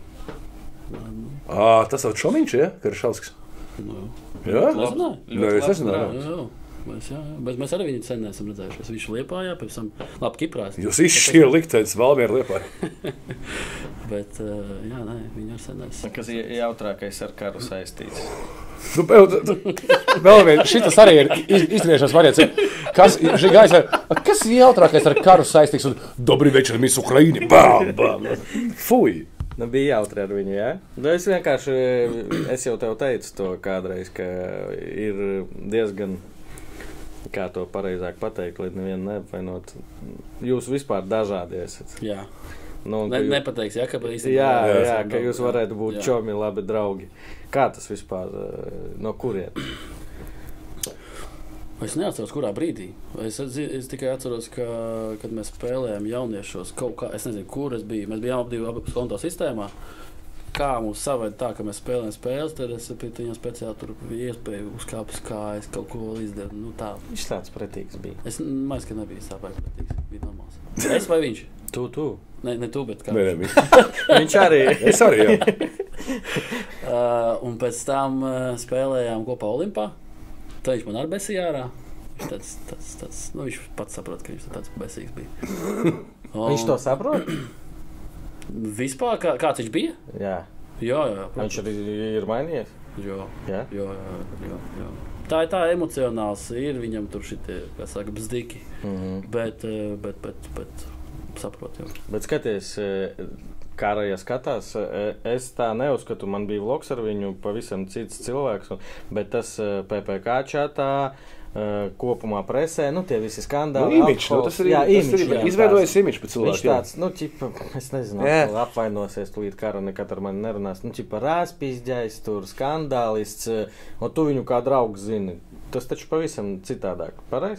Tas jau Čomiņš, ja? Karašausks. Jā? Es nezināju. Bet mēs arī viņu sen neesam redzējušies. Viņš Liepājā, pēc tam labi Kiprās. Jūs izšķīra liktenis Valmiera Liepājā. Bet, viņi ar sen neesam. Kas jautrākais ar karu saistīts? Vēl vien, šitas arī ir izturēšanas variants. Kas jautrākais ar karu saistīts? Dobri večer, mis Ukraini. Bam, bam. Fuj. Bija jautri ar viņu, jā? Es vienkārši, es jau tev teicu to kādreiz, ka ir diezgan, kā to pareizāk pateikt, lai nevienu neapvainot. Jūs vispār dažādi esat. Jā. Nepateiks, jā, ka ka jūs varētu būt čomi labi draugi. Kā tas vispār, no kuriem? Es neatceros, kurā brīdī. Es tikai atceros, ka, kad mēs spēlējām jauniešos kaut kā, es nezinu, kur es biju. Mēs bijām abi Skonto sistēmā. Kā mums savaid tā, ka mēs spēlējām spēles, tad es pie viņam speciāli tur iespēju uzkāpis kājas, kaut ko izdarīt. Tā. Viņš tāds pretīgs bija. Es mājas, ka nebija tā pretīgs. Bija normāls. Es vai viņš? Tu. Ne tu, bet kā. Nē, viņš arī. Es arī, jā. Un pēc tam spēlējām kopā Olimpā. Tā viņš man ar besīja ārā. Viņš pats saprot, ka viņš tāds besīgs bija. Viņš to saprot? Vispār, kāds viņš bija? Jā. Viņš arī ir mainījies? Jā. Tā ir tā emocionāls, ir viņam tur šitie, kā saka, bzdiki. Bet saprot jau. Bet skaties, Kara, ja skatās, es tā neuzskatu, man bija vlogs ar viņu, pavisam cits cilvēks, bet tas PPK čatā kopumā presē, tie visi skandāli. Imidžs, tas ir izveidojis imidžs pēc cilvēku. Viņš tāds, ķipa, es nezinu, apvainosies, tūlīt kara nekad ar mani nerunās. Ķipa rāspīzģais, tur skandālists, un tu viņu kā draugu zini. Tas taču pavisam citādāk. Pareizi?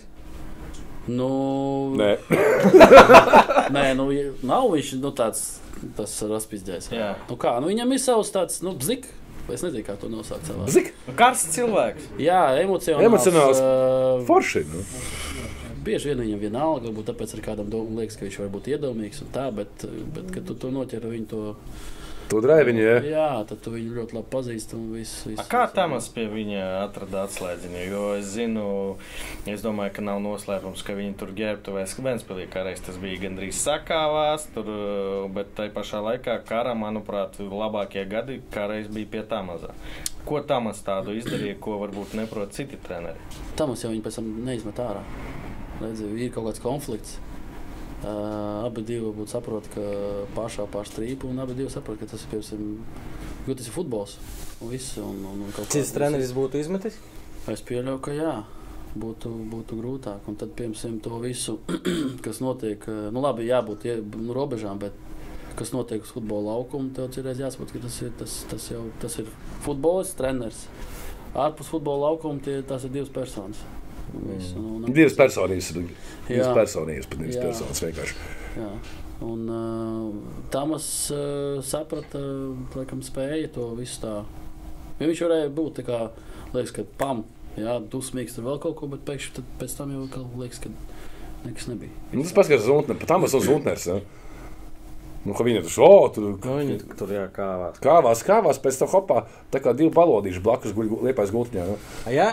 Nē. Nē, nav viņš tāds tas rāspīzģais. Viņam ir savs tāds, bzik. Es nezinu, kā to nosaukt savā. Bzik? Karsts cilvēks. Jā, emocionāls. Forši. Bieži vien viņam vienalga, varbūt tāpēc ar kādam liekas, ka viņš var būt iedomīgs un tā, bet kad tu to noķer viņu to draiviņu, jā, tad tu viņu ļoti labi pazīst un viss. Kā Tamas pie viņa atrada atslēdziņu? Jo es domāju, ka nav noslēpums, ka viņi tur ģērbtuvēs Ventspilī kādreiz tas bija gandrīz sakāvās, bet tai pašā laikā kara, manuprāt, labākie gadi kādreiz bija pie Tamazā. Ko Tamas tādu izdarīja, ko varbūt neprot citi treneri? Tamas jau viņu pēc tam neizmet ārā. Redzi, ir kaut kāds konflikts. Abi divi būtu saprot, ka pašā strīpa, un abi divi saprot, ka tas ir, tas ir futbols. Cits treneris būtu izmetis? Es pieļauju, ka jā, būtu grūtāk. Un tad, piemēram, to visu, kas notiek, labi, jābūt robežām, bet kas notiek uz futbola laukuma, tev cirreiz jāsaprot, ka tas ir futbolists, treneris. Ārpus futbola laukuma tās ir divas personas. Divas personības vienkārši. Jā. Un Tamas saprata, laikam spēja to visu tā. Ja viņš varēja būt tā kā, liekas, ka dusmīgs tur vēl kaut ko, bet pēkšņi pēc tam jau liekas, ka nekas nebija. Tas paskatās Zuntner, pat Tamas un Zuntners, ka viņi tur kāvās, pēc tam hopā, tā kā divi balodīši blakus Liepājas gultņā. Jā?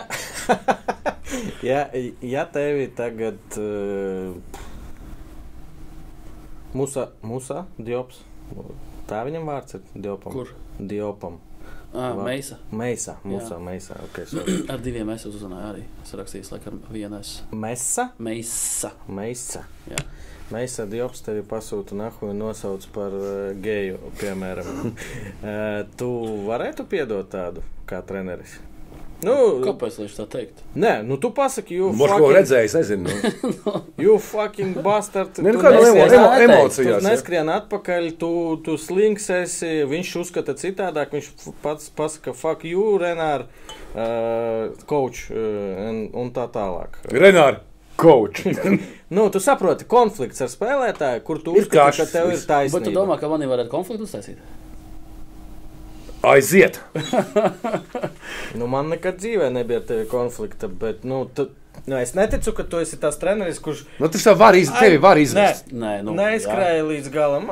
Ja tevi tagad Musa Diops, tā viņam vārds ir Diopam? Kur? Diopam. Meisa. Meisa. Okay, ar diviem es uzrunāju arī. Es rakstīju, laikam, vienais. Mesa? Meisa. Jā. Meisa Diops tevi pasūta nahu un nosauc par geju, piemēram. Tu varētu piedot tādu kā treneris? Kāpēc viņš tā teikt? Nē, tu pasaki, ko redzējis, nezinu. You fucking bastard. Tu neskrien atpakaļ, tu slinksēsi, viņš uzskata citādāk, viņš pats pasaka, fuck you, Renār, coach, un tā tālāk. Renār, coach. Tu saproti, konflikts ar spēlētāju, kur tu uzskati, ka tev ir taisnība. Bet tu domā, ka manī varētu konfliktu uztaisīt? Aiziet! Man nekad dzīvē nebija ar tevi konflikta, bet, es neticu, ka tu esi tās treneris, kurš... Tas tevi var izvest. Neizkrēja līdz galam.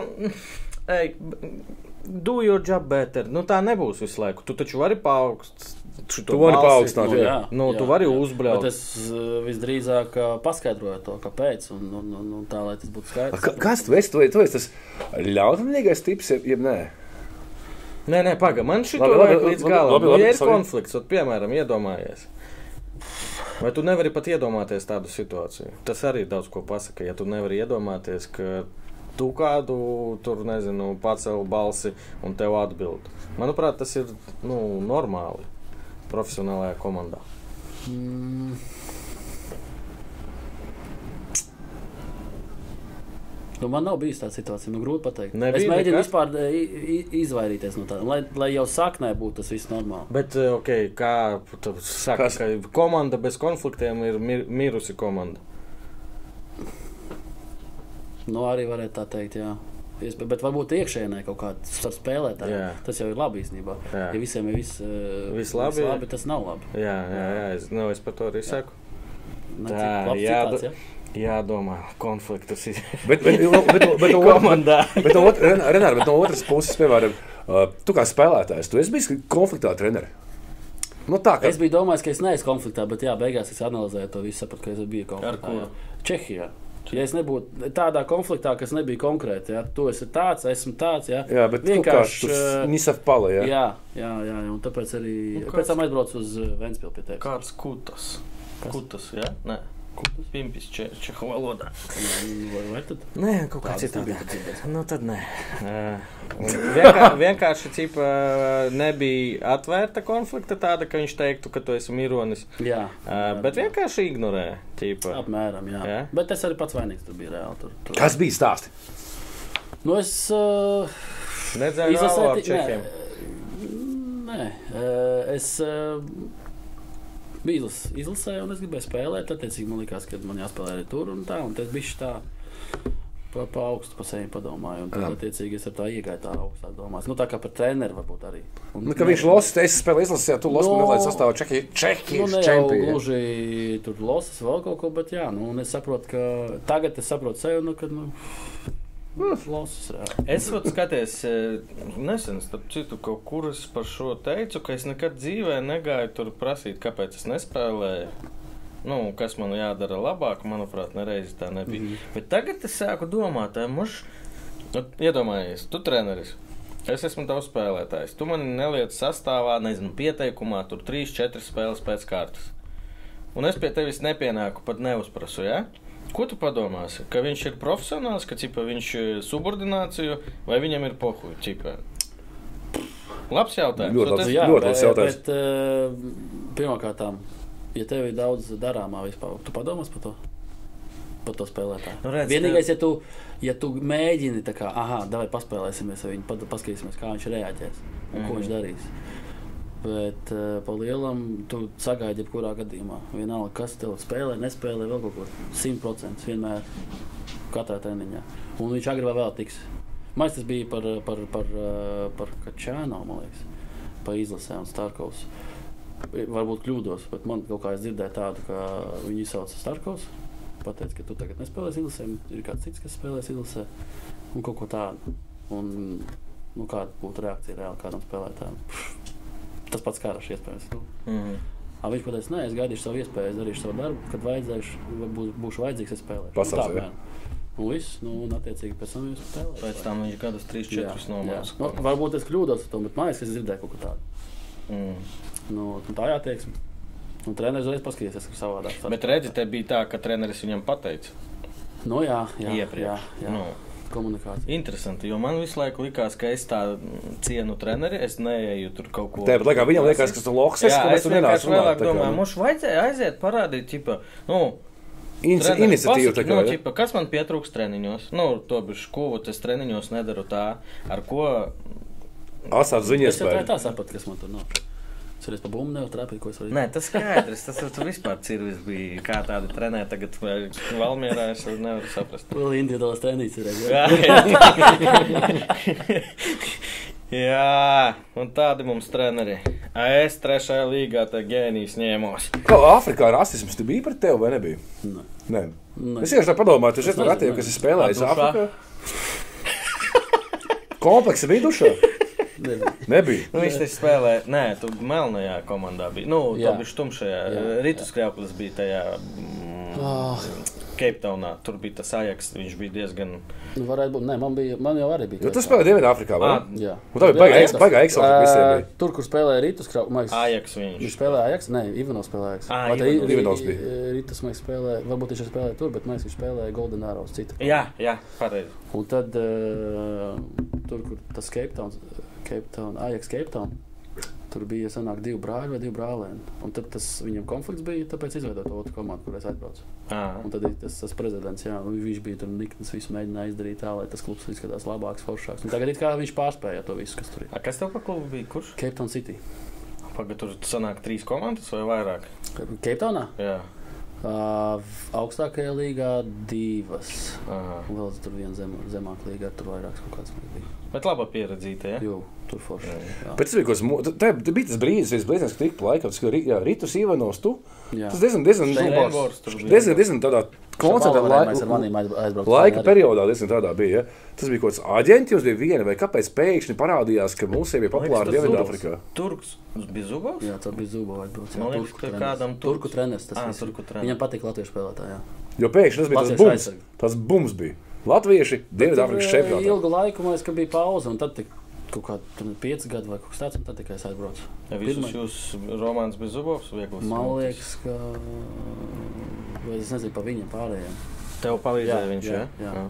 Do your job better. Tā nebūs visu laiku. Tu taču vari Tu vari paaugstināt, jā. Tu vari uzbļaut. Bet es visdrīzāk paskaidroju to, kāpēc, un tā, lai tas būtu skaidrs. Kas tu esi? Tu esi tas ļaunprātīgais tips, jeb nē? Nē, paga, man šito vajag līdz galam. Ja ir konflikts, piemēram, iedomājies. Vai tu nevari pat iedomāties tādu situāciju? Tas arī daudz ko pasaka, ja tu nevari iedomāties, ka tu kādu tur, nezinu, pacēlu balsi un tev atbild. Manuprāt, tas ir, normāli profesionālajā komandā. Man nav bijis tāda situācija, grūti pateikt. Es mēģinu vispār izvairīties no tā, lai jau saknē būtu tas viss normāli. Bet, kā tu saki, ka komanda bez konfliktiem ir mirusi komanda? Arī varētu tā teikt, jā. Bet varbūt iekšēnē kaut kāds starp spēlētājiem. Tas jau ir labi īstenībā. Ja visiem ir viss labi, tas nav labi. Jā, es par to arī saku. Jādomā, konfliktus ir. Bet komandā. Renār, no otras puses, piemēram, tu kā spēlētājs, tu esi bijis konfliktā treneri? Es biju domājis, ka es neesmu konfliktā, bet beigās es analizēju to visu, sapratu, ka es biju konfliktā. Čehijā. Ja es nebūtu tādā konfliktā, kas nebija konkrēti, tu esi tāds, esmu tāds, jā, bet vienkārši nisavpala, jā, un tāpēc arī pēc tam aizbraucu uz Ventspili pie tevis. Kāds Kutas, jā? Nē. Pimpis čehu valodā. Vai tad? Nē, kaut kā Tādas citādi. nebija dzirdēts. Nu, tad nē. Vienkārši cipa, nebija atvērta konflikta tāda, ka viņš teiktu, ka tu esi mironis. Jā. Bet vienkārši ignorē. Tīpa. Apmēram, jā. Jā? Bet es arī pats vainīgs tur biju reāli. Tur. Kas bija stāsti? Nu, es... Nedzēju galvā ar čekiem. Nē. Es... Bija izlasē, un es gribēju spēlēt. Attiecīgi, man likās, ka man jāspēlē arī tur un tā. Un tas bija tā pa augstu pa sevi padomāju. Un tad, attiecīgi, es ar tā iegāju tā augstā domās. Nu, tā kā par treneru varbūt arī. Un, Nu, ka viņš losas, es spēlēju izlasē, tu losas, man nelaic sastāvu Čehijas ne jau čempionu. gluži tur losas vēl kaut ko, bet jā. Nu, un es saprotu, ka tagad es saprotu sevi, nu, kad, losas reāli. Es skaties, nesen, starp citu, kaut kur es par šo teicu, ka es nekad dzīvē negāju tur prasīt, kāpēc es nespēlēju. Nu, kas man jādara labāk, manuprāt, nereiz tā nebija. Bet tagad es sāku domāt, iedomājies, tu treneris. Es esmu tavs spēlētājs. Tu mani neliec sastāvā, nezinu, pieteikumā, tur 3-4 spēles pēc kārtas. Un es pie tevis nepienāku, pat neuzprasu, ja? Ko tu padomāsi? Ka viņš ir profesionāls, ka cipa, viņš subordināciju, vai viņam ir pohuļ? Cipa? Labs jautājums. Ļoti labs jautājums. Bet pirmkārtām, ja tev ir daudz darāmā vispār, tu padomās par to? Par to spēlētāju. Nu, redz, vienīgais, ja tu mēģini tā kā, davai paspēlēsimies ar viņu, paskatīsimies, kā viņš reaģēs un ko viņš darīs. Bet pa lielam tu sagaidi jebkurā gadījumā. Vienalga, kas tev spēlē, nespēlē, vēl kaut ko 100% vienmēr katrā treniņā. Un viņš agrāk vēl tiks. Mēs tas bija par Kačāno, man liekas, pa izlasē un Starkovs. Varbūt kļūdos, bet man kaut kā es dzirdēju tādu, ka viņi izsauca Starkovs. Pateica, ka tu tagad nespēlēsi izlasē, ir kāds cits, kas spēlēs izlasē. Un kaut ko tādu. Un kāda būtu reakcija reāli kādam spēlētājam. Tas pats Kārašs iespējams. Viņš pateica, nē, es gaidīšu savu iespēju, es darīšu savu darbu, kad būšu vajadzīgs, es spēlēšu. Pasaules, un viss, un attiecīgi pēc tam jūs spēlēšu. Pēc tam viņš gadus 3-4 nomāks. Varbūt es kļūdos ar to, bet mājas, es dzirdēju kaut ko tādu. Tā jāteiksme. Un treneris reiz paskatīsies, ka savādāk. Bet redzi, te bija tā, ka treneris viņam pateica. Jā. Iepriekš. Komunikācija. Interesanti, jo man visu laiku likās, ka es tā cienu treneri, es neeju tur kaut ko. Tāpat laikā viņam liekas, ka tu lokses, ka mēs tu nenāc runāt. Vēlāk domāju, mums vajadzēja aiziet parādīt, ķipa, iniciatīvu tā kā, ķipa, kas man pietrūks treniņos? To bišķi, ko es treniņos nedaru tā, ar ko... Asāds ziņas spēju. Es tā sapratu, kas man tur nav. Es reiz pa bumbu nevar trāpīt, ko es varu. Nē, tas skaidrs, tas vispār cirvis bija, kā tādi trenē, tagad Valmierā es nevaru saprast. Vēl individuāls treniņš ir. Jā, un tādi mums treneri. Es 3. līgā tā gēnijas ņēmos. Kā Āfrikā rasisms, tu biji pret tevi vai nebija? Nē. Es iešu tā padomāju, tu esi par attīvu, kas ir spēlējis Āfrikā? Kompleksa vidušā? Nebija. Viņš te spēlēja, nē, tu melnajā komandā bija. Tu bišķi tumšajā. Ritus Kļauklis bija tajā Cape Townā. Tur bija tas Ajax, viņš bija diezgan... Varētu būt, nē, man jau arī bija. Jo tu spēlēji Dienvidāfrikā, vai? Jā. Un tā bija baigā eksalta visiem bija. Tur, kur spēlēja Ritus Kļauklis. Ajax viņš. Viņš spēlēja Ajax? Nē, Ivanovs spēlēja Ajax. Ivanovs bija. Ritus mēs spēlēja, varbūt viņš spēlēja tur, bet mēs viņš spēlēja Golden Arrows citu. Jā, pareizi. Un tad tur, kur tas Cape Town, Ajax Cape Town, tur bija sanāk 2 brāļi vai 2 brālēni. Un tad viņam konflikts bija, tāpēc izveidot otru komandu, kur es atbraucu. Un tad tas prezidents, viņš bija tur niknis, visu mēģināja izdarīt tā, lai tas klubs izskatās labāks, foršāks. Un tagad kā viņš pārspēja to visu, kas tur ir. Kas tev pa klubu bija? Kurš? Cape Town City. Pagad, tur sanāk 3 komandas vai vairāk? Cape Townā? Jā. Augstākajā līgā 2. Vēl tur viena zemāka līgā, tur vairāks kaut kāds bija. Bet laba pieredzīta, ja? Jo, tur forši. Bet tas bija tas brīdis, ka tik pa laikam, ka Ritus Ivanovs, tu? Tas diezgan tādā koncertā laika periodā diezgan tādā bija, ja? Tas bija kaut kāds aģenti, jums bija viena, vai kāpēc pēkšņi parādījās, ka mums bija populāri Dienvidāfrikā? Turks bija Zubovs? Jā, tas bija Zubovs. Man liekas, ka kādam Turku treneris tas viss. Viņam patīk latviešu spēlētāji, jā. Jo pēkšņi tas bija tas bums bija. Latvieši, Dienvidāfrikas čempionātā. Ilgu laiku, man liekas, ka bija pauze, un tad kaut kādi 5 gadi vai kaut kas tāds, un tad tikai es aizbraucu. Ja visus jūs romāns bija Zubovs viegls? Man liekas, ka... Vai es nezinu pa viņiem pārējiem. Tev palīdzēja viņš, ja?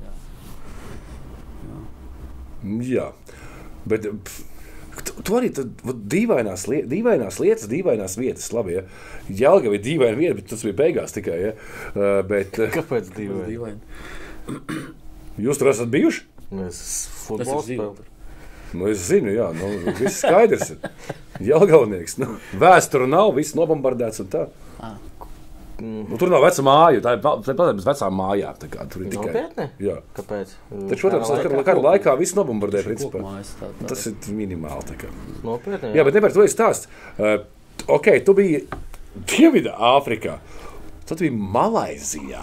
Jā. Bet tu arī dīvainās lietas, dīvainās vietas, labi, ja? Jelgava ir dīvaina vieta, bet tas bija beigās tikai, ja? Bet... Kāpēc dīvaini? Jūs tur esat bijuši? Es futbols spēlēju. Nu, es zinu, jā, viss skaidrs ir. Jelgavnieks, vēsturu nav, viss nobombardēts un tā. Tur nav veca māju, tā ir patērums vecām mājām. Tur ir tikai... Nopietni? Jā. Kāpēc? Taču, protams, karu laikā viss nobombardē, principā. Tā. Tas ir minimāli. Tā kā. Nopietni? Jā, bet nevar to stāst. Ok, tu biji Dienvidā Āfrikā. Tad tu biji Malaizijā.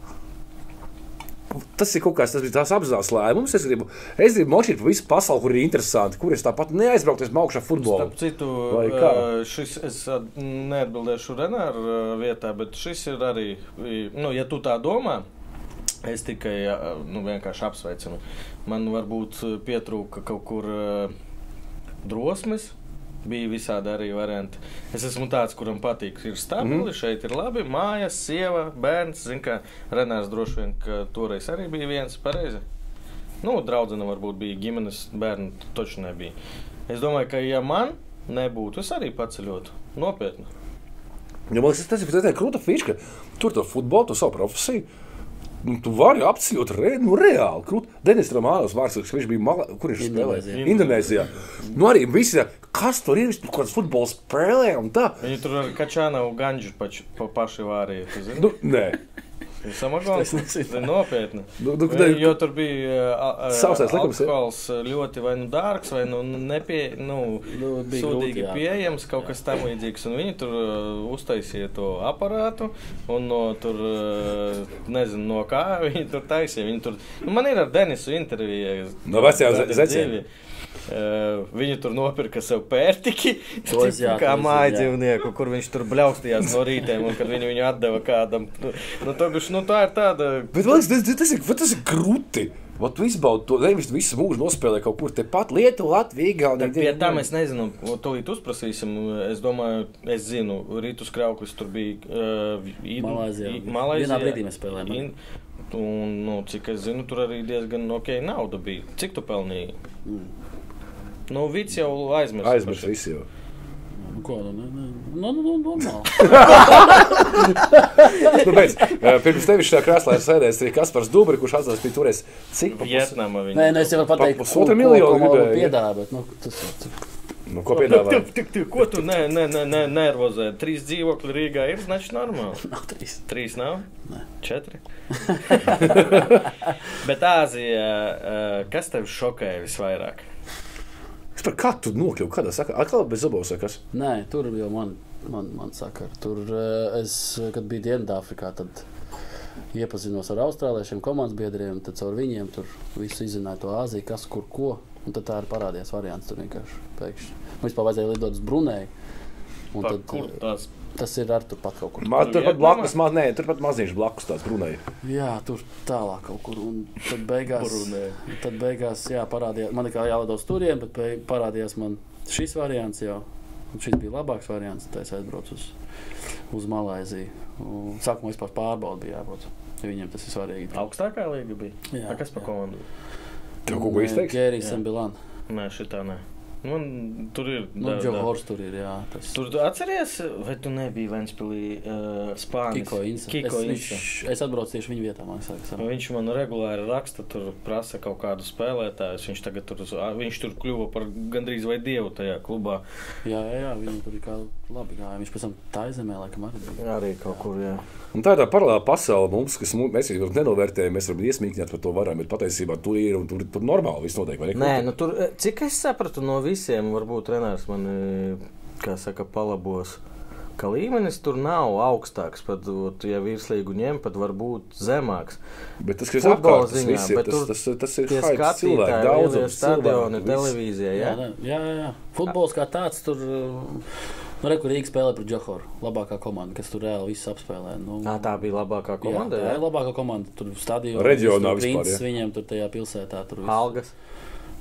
Tas ir kaut kāds, tas bija tās apzināts lēmums. Es gribu močīt pa visu pasauli, kur ir interesanti, kur es tāpat neaizbraukties augšā futbolā. Starp citu, šis, es neatbildēšu Renāra vietā, bet šis ir arī, ja tu tā domā, es tikai vienkārši apsveicinu. Man varbūt pietrūka kaut kur drosmes. Bija visādi arī varianti. Es esmu tāds, kuram patīk, ir stabili, šeit ir labi, mājas, sieva, bērns. Zin, kā Renārs droši vien, ka toreiz arī bija viens pareizi. Draudzene varbūt bija, ģimenes bērni toči nebija. Es domāju, ka ja man nebūtu, es arī paceļotu. Nopietni. Ja, man liekas, tas ir krūta fiška. Tur to futbolu, to savu profesiju. Tu vari apceļot reāli. Denis Romānos vārds, viņš bija kur viņš spēlēja? Indonēzijā. Arī visi, kas tur ir, kaut kāds futbols spēlē un tā. Viņi tur ar Kačānavu Ganģu paši vārīja, tu zini? Nē. Samagons, nopietni. Jo tur bija alkohols ļoti vai dārgs, vai sūdīgi pieejams, kaut kas tam līdzīgs. Un viņi tur uztaisīja to aparātu, un tur, nezinu, no kā viņi tur taisīja. Viņi tur, man ir ar Denisu intervija. No vecajām zecēm. Viņi tur nopirka sev pērtiki, kā mājdzīvnieku, kur viņš tur bļaustījās no rītiem, un kad viņu atdeva kādam. Tā ir tāda... Bet tas ir krūti. Tu izbaudi to, nevis visu mūžu nospēlē kaut kur tepat Lietuva, Latvija, Igaunija. Pie tā mēs nezinu, tūlīt uzprasīsim. Es domāju, es zinu, Rītus Krauklis tur bija Malaizijā. Vienā brīdī mēs spēlējām. Un, cik es zinu, tur arī diezgan ok nauda bija. Cik tu pelnīji? Vids jau aizmirst. Aizmirst visi jau. Ko? Normāli. Pirms tevis šajā krēslā ir sēdējis arī Kaspars Dubri, kurš atzās bija toreiz. Cik? Vietnama viņa. Nē, es jau varu pateikt, ko piedāvā, bet tas ir. Ko piedāvā? Ko tu nervozē? 3 dzīvokļi Rīgā ir, значит, normāli. Nav 3. 3 nav? Nē. 4? Bet Āzija, kas tev šokēja visvairāk? Par kā tu nokļuvi? Kādā saka? Atkal bez Zubovs vai kas? Nē, tur jau man sakara. Tur es, kad biju Dienvidāfrikā, tad iepazinos ar austrāliešiem komandas biedriem, tad caur viņiem tur visu izzināju to Āziju, kas, kur, ko. Un tad tā ir parādījās variants tur vienkārši pēkšņi. Vispār vajadzēja lidot uz Brunei. Un tad, kur tās? Tas ir ar turpat kaut kur. Turpat blakus, turpat maziņš blakus tās Brunei. Jā, tur tālāk kaut kur. Un tad beigās jā, parādījās, man kā jālido uz turiem, bet parādījās man šis variants jau. Un šis bija labāks variants, tad es aizbraucu uz Malaiziju. Sākumā vispār pārbaudi bija jābrauc. Ja viņiem tas ir svarīgi. Augstākā līga bija? Jā. Kas par komandu? Tev kaut ko izteiks? Gērijs Sembilan. Nē, šitā nē. Tur ir. Džohors tur ir, jā. Tur atceries, vai tu nebija Ventspilī Spānis? Kiko Insa. Es atbraucu tieši viņa vietā, man saka. Viņš man regulāri raksta, tur prasa kaut kādu spēlētājus. Viņš tur kļuva par gandrīz vai dievu tajā klubā. Jā, viņi tur ir kā labi gāja. Viņš pēc tam Taizemē, laikam, arī bija. Arī kaut kur, jā. Un tā ir tā paralēla pasaule mums, kas mēs jau nenovērtējam, mēs varam iesmīkņāt par to varam, bet patiesībā tur ir un tur normāli viss notiek, vai ne? Nē, tur, cik es sapratu no visiem, varbūt Renārs mani, kā saka, palabos, ka līmenis tur nav augstāks, pat, ja virslīgu ņem, pat varbūt zemāks. Bet tas, kas apkārt, tas ir haips cilvēki, daudzums, stadioni, televīzijā, jā? Jā. Futbols kā tāds tur... Kur Rīga spēlē pret Džohoru, labākā komanda, kas tur reāli visu apspēlē. Tā bija labākā komanda? Jā, tā ir labākā komanda. Tur stadionu, reģionā vispār, viņiem tur tajā pilsētā. Tur Algas?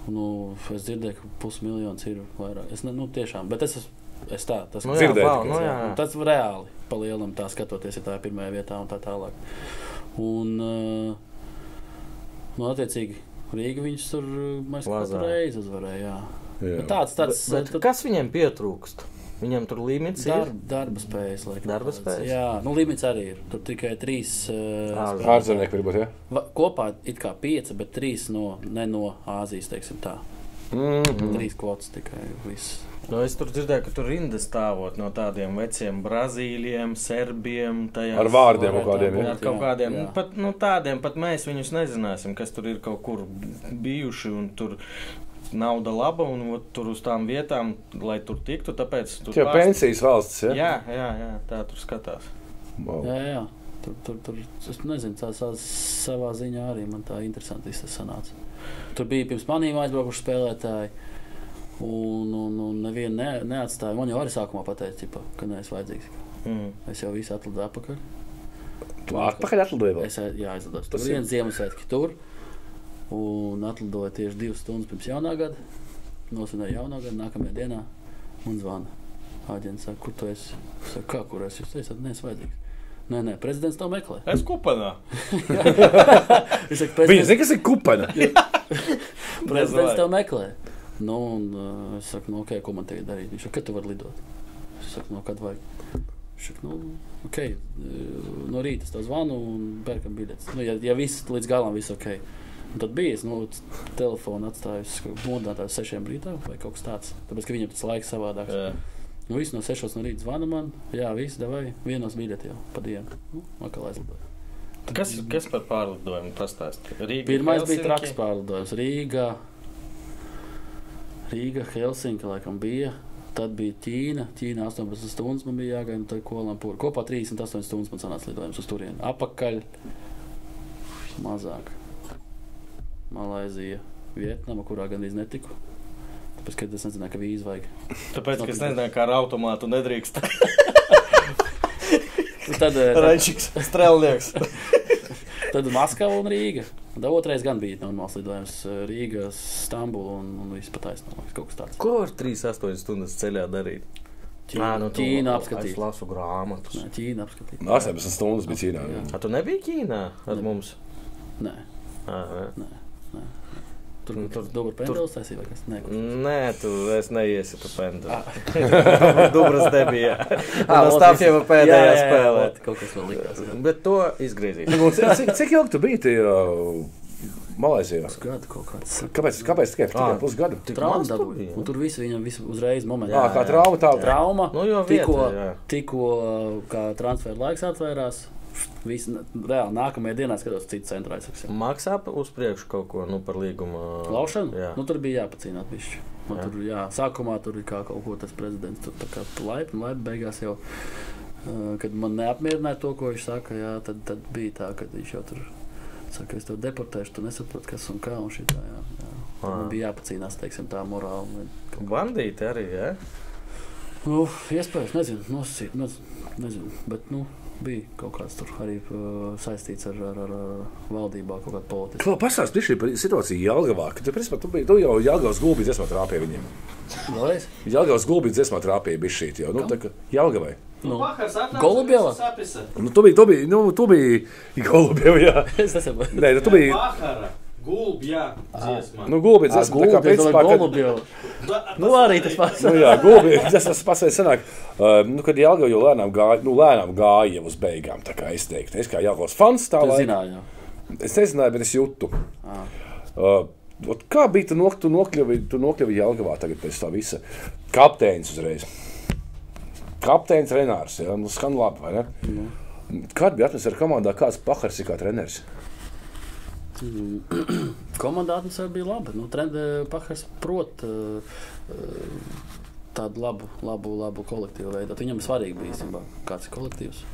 Es dzirdēju, ka 500 000 ir vairāk. Es tiešām, bet tas dzirdēju. Tas reāli pa lielam tā skatoties, ja tā ir pirmajā vietā un tā tālāk. Un, attiecīgi, Rīga viņus tur mēs katru reizi uzvarēja. Tāds, kas viņiem pietrūkst? Viņam tur limits ir? Darba spējas. Darba spējas? Jā, limits arī ir. Tur tikai 3 ārzemnieki var būt, ja? Kopā it kā 5, bet 3 ne no Āzijas, teiksim tā. 3 kvotas tikai viss. Es tur dzirdēju, ka tur rinda stāvot no tādiem veciem Brazīļiem, Serbiem. Ar vārdiem kādiem, ja? Ar kaut kādiem. Tādiem pat mēs viņus nezināsim, kas tur ir kaut kur bijuši un tur nauda laba un tur uz tām vietām, lai tur tiktu, tāpēc tur tie pensijas valsts, ja? Jā, tā tur skatās. Wow. Jā. Tur, es nezinu, tā savā ziņā arī man tā interesanti tas sanāca. Tur bija pirms manīm aizbraukuši spēlētāji un nevienu neatstāja. Man jau arī sākumā pateica, ka neesmu vajadzīgs. Es jau visu atlidoju atpakaļ. Tu atpakaļ atlidoji vēl? Jā, aizlidoju. Tur viens Ziemassvētki tur. Un atlidoja tieši 2 stundas pirms jaunā gada. Nosvinēja jaunā gada, nākamajā dienā. Un zvana. Āģents saka, kur tu esi? Es saku, kā, kur esi? Jūs teicat, neesmu vajadzīgs. Nē, prezidents tev meklē. Es kupanā. Viņi zina, kas ir kupana. Prezidents tev meklē. Es saku, ok, ko man tagad darīt? Viņš saka, kad tu vari lidot? Es saku, kad vajag? Viņš saka, ok, no rīta es tev zvanu un pērkam biļetes. Ja viss līdz galam, viss ok. Un tad bija es telefonu atstājusi modinātājus 6 brītā vai kaut kas tāds. Tāpēc, ka viņam tas laiks savādāks. Visi no 6 no rīta zvana man. Jā, visi davai vienos biļeti jau pa dienu. Atkal aizlidoju. Kas par pārlidojumu pastāst? Pirmais bija traks pārlidojums. Rīga, Helsinki laikam bija. Tad bija Ķīna 18 stundas man bija jāgaida. Tad Kualampūra. Kopā 38 stundas man sanāca lidojums uz turieni. Apakaļ mazāk. Malaizija, Vietnama, kurā gandrīz netiku. Tāpēc, ka es nezināju, ka vīzu vajag. Tāpēc, ka es nezināju, kā ar automātu nedrīkst. Raņčiks, strelnieks. Tad Maskava un Rīga. Otrais gan bija normāls lidojums. Rīga, Stambula un viss pataisnāmāks. Kaut kas tāds. Ko var 3-8 stundas ceļā darīt? Ķīna apskatīt. Es lasu grāmatus. Ķīna apskatīt. 18 stundas bija Ķīnā. Tu nebija Ķīnā ar mums? Nē. Tur Dubra pendels taisīja vai kas? Nē, es neiesi tu pendeli. Dubras nebija. No Stāfjeva pēdējā spēlē. Kaut kas vēl likās. Bet to izgrīzīs. Cik ilgi tu biji Malaizijā? Gadu kaut kāds. Kāpēc tikai pusgadu? Trauma dabūja. Un tur viņam visu uzreiz momentā. Kā trauma tā? Trauma. Tikko kā transfera laiks atvērās. Reāli nākamajā dienā skatos citu centru aizsaksim. Maksā uz priekšu kaut ko par līguma laušanu? Tur bija jāpacīnāt višķi. Sākumā tur ir kaut ko tas prezidents. Tur tā kā laipni beigās jau, kad man neapmierināja to, ko viņš saka, tad bija tā, kad viņš jau tur saka, es tev deportēšu, tu nesaproti, kas un kā un šitā, Man bija jāpacīnās, teiksim, tā morāli. Bandīti arī, Iespējams, nezinu, bet, bija kaut kāds tur arī saistīts ar valdībā, kaut kāda politika. Kā pastāst par situāciju Jelgavā? Tu jau Jelgavas gulbī dziesmā trāpīja viņiem. Jelgavas gulbī dziesmā trāpīja bišķīt jau. Tā kā Jelgavai. Golubjeva? Tu biji Golubjeva, jā. Es nesaprotu. Nē, tu biji... Gulbjā dziesmā. Gulbī dziesmā, tā kā principā, kad... arī tas pats. Gulbī dziesmās pasveic sanāk, kad Jelgava jau lēnām gāja jau uz beigām, tā kā es teiktu. Es kā Jelgavas fans tā lai... Tu zināji, Es nezināju, bet es jūtu. Kā bija tu nokļuvi Jelgavā tagad pēc tā visa? Kapteinis uzreiz. Kapteinis Renārs, skan labi, vai ne? Kāda bija atmosfēra komandā, kāds Pahars ir kā treneris? Komandā atmosfēra bija laba. Pahars prot tādu labu kolektīvu veidot. Viņam svarīgi bija, kāds ir kolektīvs.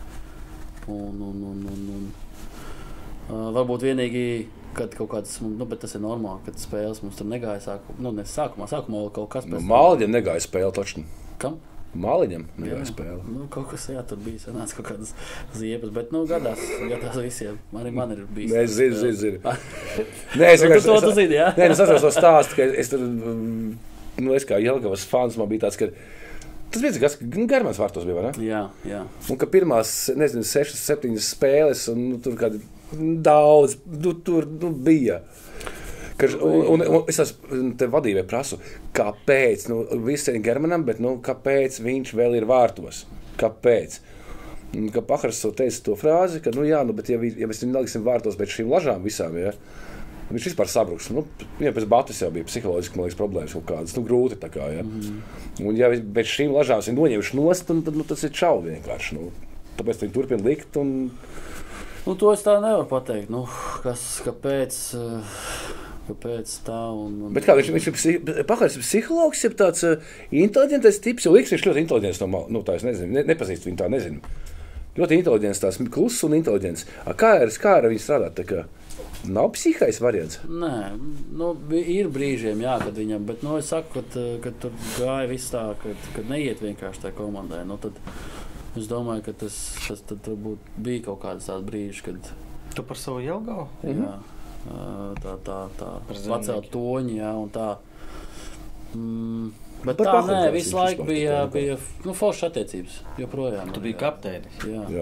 Varbūt vienīgi, kad kaut kāds, bet tas ir normāli, kad spēles mums tur negāja sākumā vēl kaut kas. Mālģiem negāja spēle taču. Kam? Māliņam bija spēle. Nu, kaut kas, jā, tur bija sanāca kaut kādas ziepes, bet, gadās visiem. Arī man ir bijis. Nē, zinu. Nē, es vienkārši... Tu zini, jā? Nē, es atceros to stāstu, ka es tur, es kā Jelgavas fans, man bija tāds, ka tas bija kas Garmans vārtos bija, vai ne? Jā. Un ka pirmās, 6, 7 spēles, un tur kādi daudz, tur bija. Un es te vadībai prasu, kāpēc, visi ir Germanam, bet, kāpēc viņš vēl ir vārtos? Kāpēc? Un, ka Pahars teica to frāzi, ka, bet ja mēs viņu neliksim vārtos pēc šīm lažām visām, ja, viņš vispār sabruks. Viņam pēc Batis jau bija psiholoģiski, man liekas, problēmas kaut kādas, grūti tā kā, ja. Un ja pēc šīm lažām viņi noņemši nost, tad tas ir čau vienkārši, tāpēc viņi turpina likt un... To es tā nevaru pateikt, kāpēc tā un... Bet kā, viņš ir Pahars psihologs, ir tāds inteliģentais tips, jo liekas, viņš ļoti inteliģents no malas, tā es nezinu, nepazīstu viņu tā, nezinu. Ļoti inteliģents, tās kluss un inteliģents. Kā ar viņu strādāt, tā kā nav psihais variants? Nē, ir brīžiem, jā, kad viņam, bet, es saku, kad tur gāja viss tā, kad neiet vienkārši tā komandai, tad es domāju, ka tas tad varbūt bija kaut kādas tās brīžas, kad... Tu par savu Jelgavu? Jā. Tā pacelt toņi, jā, un tā. Bet tā, nē, visu laiku bija foršas attiecības, joprojām. Tu biji kapteinis? Jā.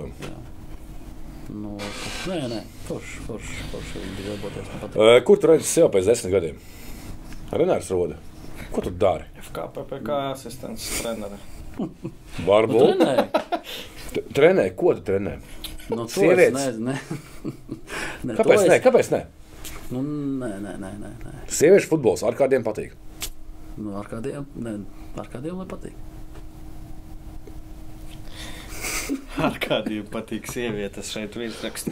Nē, forši viņi bija darboties. Kur tu redzi sev pēc 10 gadiem? Renārs Roda. Ko tu dari? FKPPK asistents treneri. Varbūt. Trenē? Ko tu trenē? Sievietes? Kāpēc ne? Nē. Sieviešu futbols ar kādiem patīk? Ar kādiem lai patīk. Ar kādiem patīk sievietes šeit virsraksta.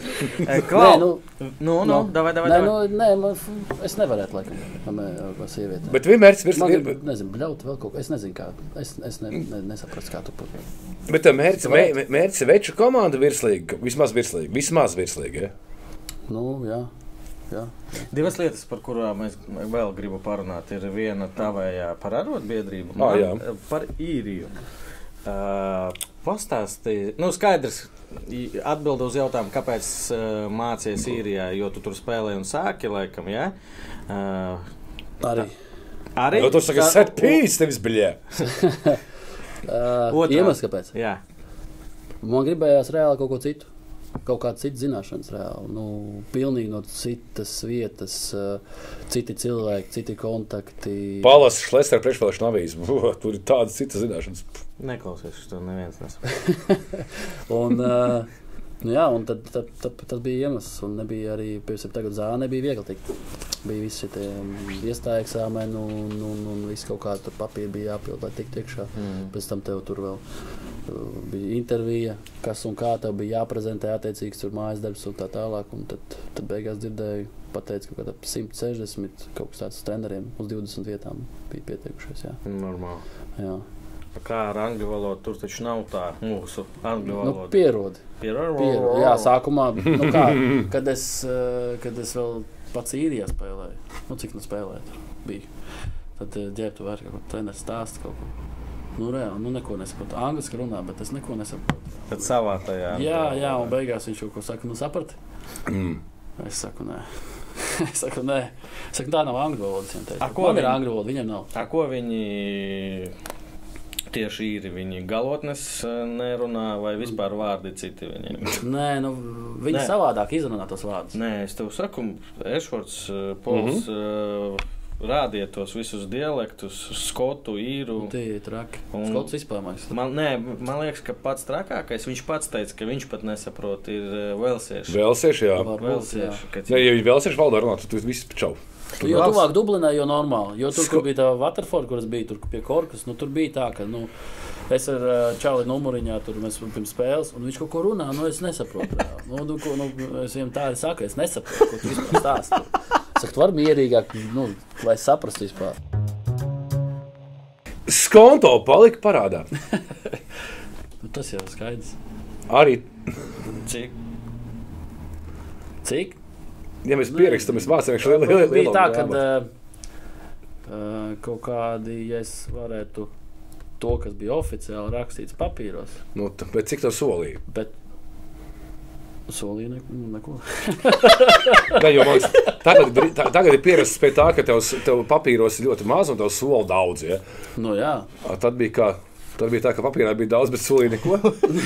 Nē, es nevarētu laikam ar sievietēm. Bet vienmēr nezinu, bļaut vēl kaut ko. Es nezinu, kā. Es nesaprastu, kā tu pat. Bet mērķis veču komanda virslīga, vismaz virslīga, ja? Jā. Divas lietas, par kurām es vēl gribu parunāt, ir viena tavējā par arotbiedrību, par īriju. Pastāstīja, skaidrs, atbildi uz jautājumu, kāpēc mācies īrijā, jo tu tur spēlēji un sāki, laikam, jā? Arī? Jo tu saka, set pīs tevis biļē. Iemesls, kāpēc? Jā. Man gribējās reāli kaut ko citu. Kaut kāda cita zināšanas reāli. Pilnīgi no citas vietas, citi cilvēki, citi kontakti. Palas Šlester priekšvēlēšana avīze. Tur ir tādas citas zināšanas. Neklausies, to neviens nesaprot. un tad bija iemesls. Un nebija arī, piemēram, tagad zāle nebija viegli tikt. Bija visi tie iestāja eksāmeni un viss kaut kā tur papīri bija jāpild, lai tiktu iekšā. Pēc tam tev tur vēl bija intervija, kas un kā tev bija jāprezentē attiecīgs tur mājas darbs un tā tālāk. Un tad beigās dzirdēju, pateica, ka ap 160 kaut kas tāds treneriem uz 20 vietām bija pieteikušies. Jā. Normāli. Jā. Kā ar angļu valodu, tur taču nav tā mūsu angļu valoda. Pierodi. Jā, sākumā, kad es vēl pats īrijā spēlēju. Cik spēlēju tur bija. Tad ģērbtu vērk kaut ko treneris stāst kaut ko. Reāli, neko nesaprotu. Angliski runā, bet es neko nesaprotu. Bet savā tajā. Jā, un beigās viņš kaut ko saka, saprati? Es saku, nē. Es saku, tā nav angļu valodas. Man ir angļu valoda, viņam nav. Ko viņi tieši īri? Viņi galotnes nerunā vai vispār vārdi citi viņiem? Nē, viņi savādāk izrunā tos vārdus. Nē, es tev saku, Ešfords, Pols, rādiet tos visus dialektus, skotu, īru. Tie ir traki. Skots vispār māks. Man liekas, ka pats trakākais, viņš pats teica, ka viņš pat nesaprot, ir velsieši. Velsieši, jā. Ja viņi velsieši valodā runā, tad tu viss čau. Jo tuvāk Dublinai, jo normāli. Jo tur, kur bija tā Waterford, kuras bija tur pie Korkas, tur bija tā, ka, es ar Čāli numuriņā, tur mēs pirms spēles, un viņš kaut ko runā, es nesaprotu. Es viņam tā arī saku, es nesaprotu, ko tu vispār stāsti. Es saku, tu vari mierīgāk, lai saprastu vispār. Skonto palika parādā. Tas jau skaidrs. Arī. Cik? Ja mēs pierakstam, mēs vācam vienkārši lielu. Bija tā, kad kaut kādi, ja es varētu to, kas bija oficiāli rakstīts papīros. Nu, bet cik tev solīja? Bet solīja neko. Ne, jo, man, tagad ir pierasts pie tā, ka tev papīros ir ļoti maz un tev sola daudz. Ja? Nu, jā. Tad bija tā, ka papīrā bija daudz, bet solīja neko.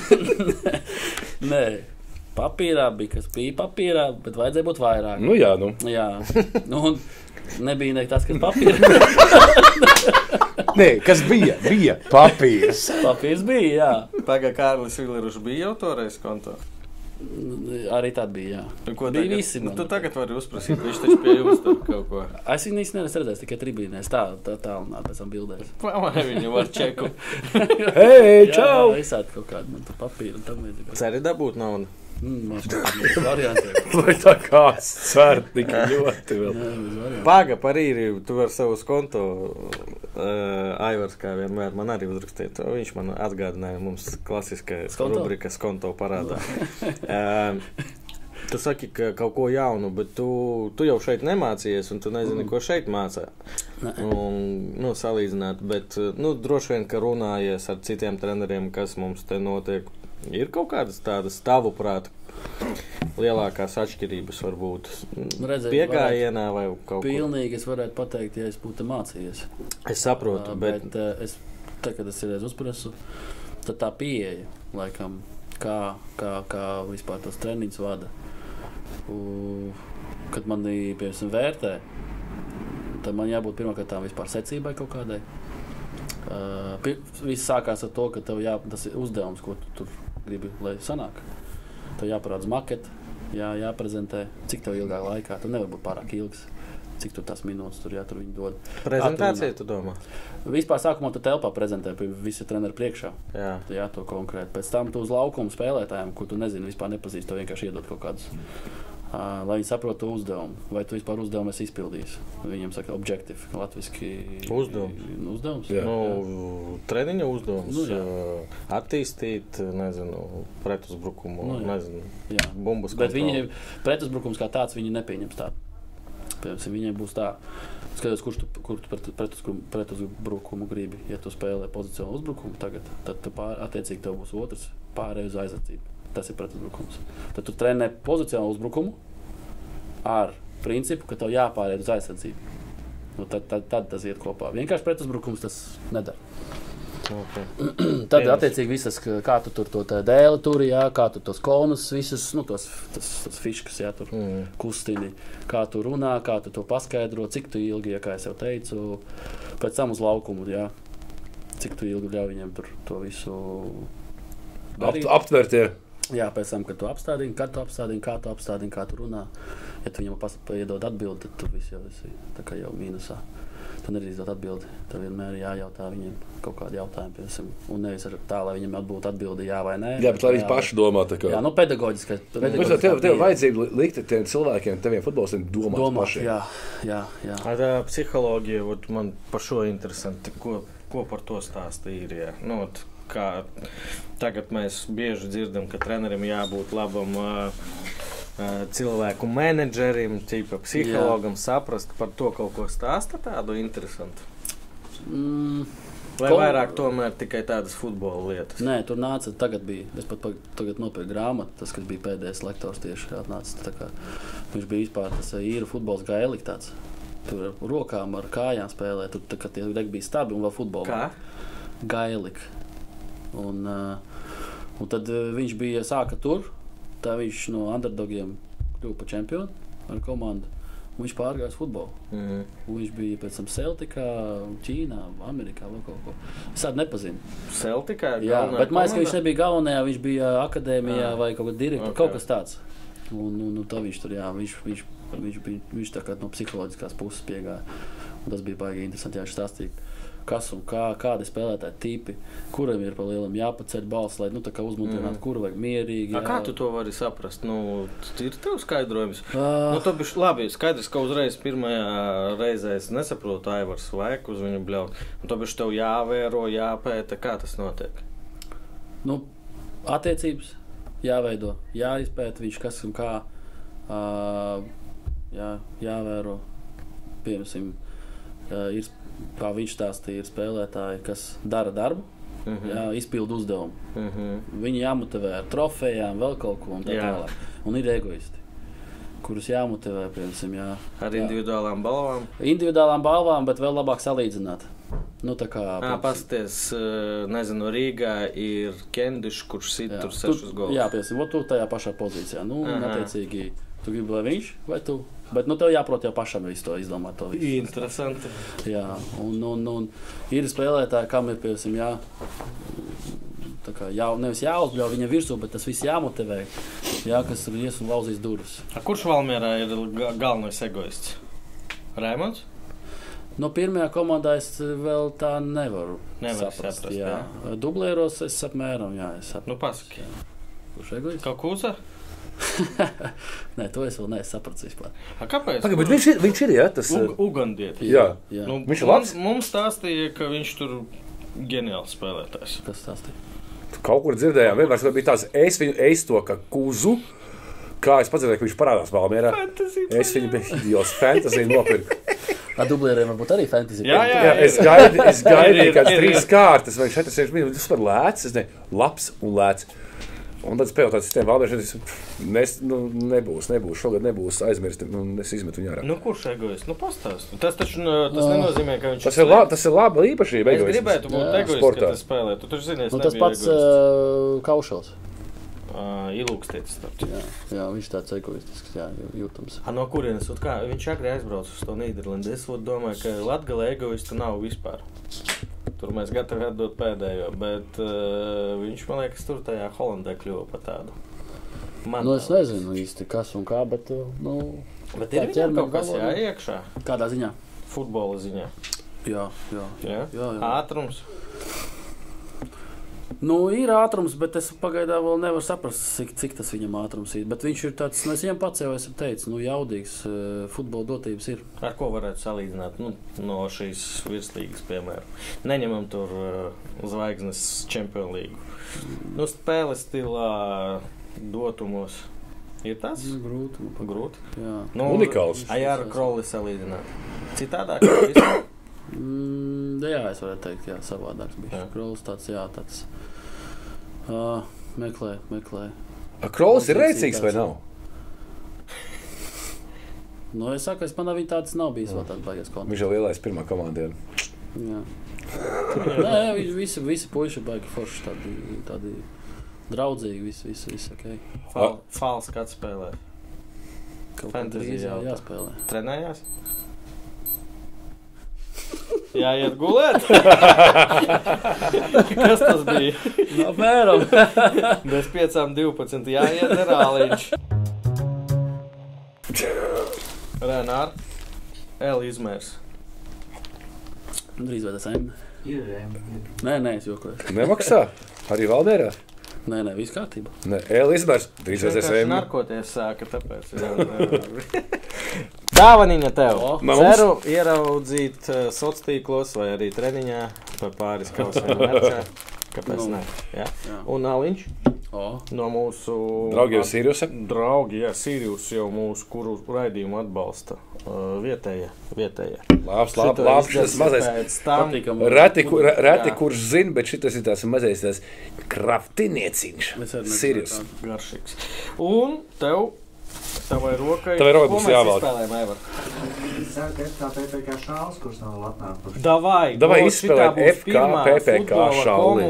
Nē, papīrā bija, kas bija papīrā, bet vajadzēja būt vairāk. Nu, jā, nu. Jā. Nu, nebija ne tas, kas papīrā. Nē, kas bija papīrs. Papīrs bija, jā. Pagā Kārlis Villerušs bija jau toreiz kontā. Arī tad bija, jā. Ko bija tagad? visi. Tu tagad vari uzprasīt, viņš taču pie jums tur kaut ko. Es viņu īsti neredzēju, tikai tribīnēs. Tā pēc tam bildēs. Pamāj viņu var čeku. Hei, čau! Jā, visādi kaut kādu man tur papīru un tam līdzīgi. Ceri dabūt naudu. Vai tā kāds cer tik ļoti vēl? Paga par īriju, tu vari savus konto, Aivars kā vienmēr man arī uzrakstīt. Viņš man atgādināja mums klasiskais rubrikas konto parādā. Tu saki, ka kaut ko jaunu, bet tu jau šeit nemācījies un tu nezini, ko šeit mācā. Un, salīdzināt, bet, droši vien, ka runājies ar citiem treneriem, kas mums te notiek. Ir kaut kādas tādas tavuprāt lielākās atšķirības varbūt piegājienā vai kaut ko? Pilnīgi es varētu pateikt, ja es būtu mācījies. Es saprotu, bet kad es reiz uzprasu, tad tā pieeja, laikam, kā vispār tos treniņus vada. Kad mani, piemēram, vērtē, tad man jābūt pirmkārt vispār secībai kaut kādai. Viss sākās ar to, ka tev tas ir uzdevums, ko tu tur gribi, lai sanāk. Tev jāparāda maketa, jāprezentē, cik tev ilgāk laikā. Tu nevar būt pārāk ilgs, cik tur tās minūtes tur viņi dod. Prezentācija, tu domā? Vispār sākumā tu telpā prezentē pie visi treneri priekšā. Jā, to konkrēti. Pēc tam tu uz laukumu spēlētājiem, kur tu nezini, vispār nepazīst, to vienkārši iedod kaut kādus. Lai viņi saprotu uzdevumu, vai tu vispār uzdevumu esi izpildījis. Viņiem saka objektīvi, latviski uzdevums. Treniņa uzdevums, attīstīt, pretuzbrukumu, bumbas kontroli. Bet viņi pretuzbrukums kā tāds, viņi nepieņems tādu. Viņiem būs tā, skatos, kur tu pretuzbrukumu gribi. Ja tu spēlē pozicionālu uzbrukumu tagad, tad attiecīgi tev būs otrs pārēj uz aizsardzību. Tas ir pretuzbrukums. Tad tu trenē pozicionālu uzbrukumu ar principu, ka tev jāpāriet uz aizsardzību. Tad tas iet kopā. Vienkārši pretuzbrukums tas nedara. Okay. Tad attiecīgi visas, kā tu tur to dēli turi, kā tu tos konus, visas, tas fiškas, tur kustini, kā tu runā, kā tu to paskaidro, cik tu ilgi, kā es jau teicu, pēc tam uz laukumu, cik tu ilgi ļauj viņiem tur to visu darīt. Aptvert, Jā, pēc tam, kad tu apstādini, kā tu runā. Ja tu viņam iedod atbildi, tad tu viss jau esi tā kā jau mīnusā. Tu nedrīkst dot atbildi. Tev vienmēr jājautā viņiem kaut kādi jautājumi, piemēram. Un nevis tā, lai viņam būtu atbildi jā vai nē. Jā, bet lai viņi paši domā tā kā. Jā, pedagoģiski. Tev vajadzību likt tiem cilvēkiem, teviem futbolistiem domāt pašiem. Jā. Tā psiholoģija, man par šo interesanti. Ko par to stāsta īrijā? Kā tagad mēs bieži dzirdam, ka trenerim jābūt labam cilvēku menedžerim, psihologam, saprast par to kaut ko stāsta tādu interesantu? Vai vairāk tomēr tikai tādas futbola lietas? Nē, tur nāca, tagad bija, es pat tagad nopirku grāmatu, tas, kas bija pēdējais lektors tieši atnāca. Viņš bija vispār tas īru futbols gaelik tāds. Tur ar rokām, ar kājām spēlē, tur tā kā tie bija stabi un vēl futbolu. Kā? Gaelik. Un tad viņš sāka tur, tā viņš no underdogiem kļuva par čempionu ar komandu, un viņš pārgāja uz futbolu. Viņš bija pēc tam Celticā, Ķīnā, Amerikā vēl kaut ko. Es tādu nepazinu. Celticā? Jā, bet mājas, ka viņš nebija galvenajā, viņš bija akadēmijā vai kaut kā direktor, kaut kas tāds. Un tā viņš tur, viņš tā kā no psiholoģiskās puses piegāja. Un tas bija baigi interesanti, viņš stāstīja. Kas un kādi spēlētāji tipi, kuram ir pa lielam jāpaceļ balss, lai tā kā uzmundrinātu, kuru vajag mierīgi. Kā tu to vari saprast? Ir tev skaidrojums? Labi, skaidrs, ka uzreiz pirmajā reizē es nesaprotu Aivars vajag uz viņu bļaut. Tev jāvēro, jāpēta, kā tas notiek? Attiecības jāveido, jāizpēta viņš kas un kā, jāvēro, piemēram, Ir, kā viņš stāstīja, ir spēlētāji, kas dara darbu, jā, izpildu uzdevumu. Viņi jāmotivē ar trofejām, vēl kaut ko un tā tālāk. Un ir egoisti, kurus jāmotivē, piemēram, jā. Ar individuālām balvām? Individuālām balvām, bet vēl labāk salīdzināt. Nu, tā kā... Pasties, nezinu, Rīgā ir Kendišs, kurš sit tur 6 golus. Jā, piemēram, tu tajā pašā pozīcijā. Nu, attiecīgi, tu gribi, lai viņš vai tu? Bet, nu, tev jāprot jau pašam visu to izdomāt. To visu. Interesanti. Jā, un ir spēlētāji, kam ir, piemēram, tā kā nevis jāuzbļauj viņa virsū, bet tas viss jāmotivē, jā, kas ir ies un lauzīs durvis. Kurš Valmierā ir galvenais egoists? Raimonds? No pirmajā komandā es vēl tā nevaru saprast. Jā. Dublēros es apmēram, jā. Nu, pasaki. Kurš egoists? Kaut kūsa? Nē, to es vēl nesapratu vispār. Kāpēc? Bet viņš ir, jā, tas... Ugandiet. Jā. Nu, viņš ir labs? Mums stāstīja, ka viņš tur ģeniāls spēlētājs. Kas stāstīja? Kaut kur dzirdējām, vienmēr bija tāds, es to kā kuzu, kā es padzirdēju, ka viņš parādās Valmierā. Es viņu bija idiots fantasy nopirku. Dublieriem varbūt arī fantasy. Jā. Es gaidīju kāds 3 kārtas vai 4 minūtes. Tas var lēts, es nezinu, labs un lēts. Un tad spēlēju tādu sistēmu Valmierā, nebūs, šogad nebūs aizmirsti, un es izmetu viņu ārā. Nu, kurš egoists? Nu, pastāst. Tas taču nenozīmē, ka viņš Tas ir laba īpašība egoisms. Es gribētu būt egoists, kad es spēlētu. Tu taču zini, es tas pats Kaušals. Ilūkstietis. Jā, viņš tāds egoistisks, jā, jūtams. No kurienes? Viņš agri aizbrauc uz to Nīderlandi. Es domāju, ka Latgalē egoistu nav vispār. Tur mēs gatavi atdot pēdējo, bet viņš, man liekas, tur tajā Holandē kļuva par tādu. Es nezinu īsti, kas un kā, bet, Bet ir viņam kaut kas jāiekšā? Kādā ziņā? Futbola ziņā. Jā. Ātrums? Ir ātrums, bet es pagaidām vēl nevaru saprast, cik tas viņam ātrums ir. Bet viņš ir tāds, es viņam pats jau esmu teicis, jaudīgs futbola dotības ir. Ar ko varētu salīdzināt no šīs virslīgas, piemēram? Neņemam tur zvaigznes Champions League. Spēles stilā, dotumos. Ir tas? Grūti. Jā. Unikāls. Ar Kroli salīdzināt. Citādāk kā vispār? Jā, es varētu teikt, jā, savādāks bija. Krols tāds, jā, tāds meklē. Krols ir rēcīgs vai nav? Es saku, manā viņa tāds nav bijis vēl tāds baigies kontakts. Viņš ir lielais pirmā komandiem. Jā. Nē, visi puiši baigi forši, tādi draudzīgi, visi, ok. Fals kāds spēlē? Fantasy jāspēlē. Trenējās? Jāiet gulēt? Kas tas bija? Apmēram. Bez 5:12 jāiet nerāliņš. Renār, L izmērs. Drīz vai tas M? Ir M. Nē, es jokoju. Nemaksā? Arī Valmierā? Nē, viss kārtībā. Nē, L izmērs. Drīz vai tas M? Narkoties sāka, tāpēc. Dāvaniņa tev. Ceru ieraudzīt soc tīklos vai arī treniņā par pāris kausiem merčā. Kāpēc ne? Jā. Un Aliņš no mūsu draugiem Siriusa. Draugi, jā, Sirius jau mūsu, kuru raidījumu atbalsta vietējie. Labs, šis mazais. Reti, kurš zina, bet šitas ir tās mazais tās kraftinieciņš. Sirius. Garšīgs. Un Tavai rokai būs jāvalda. Spēlējam, Aivar? Es ceru, ka FK PPK šāls, kurš nav latnākuši. Davai izspēlēt FK PPK šāli.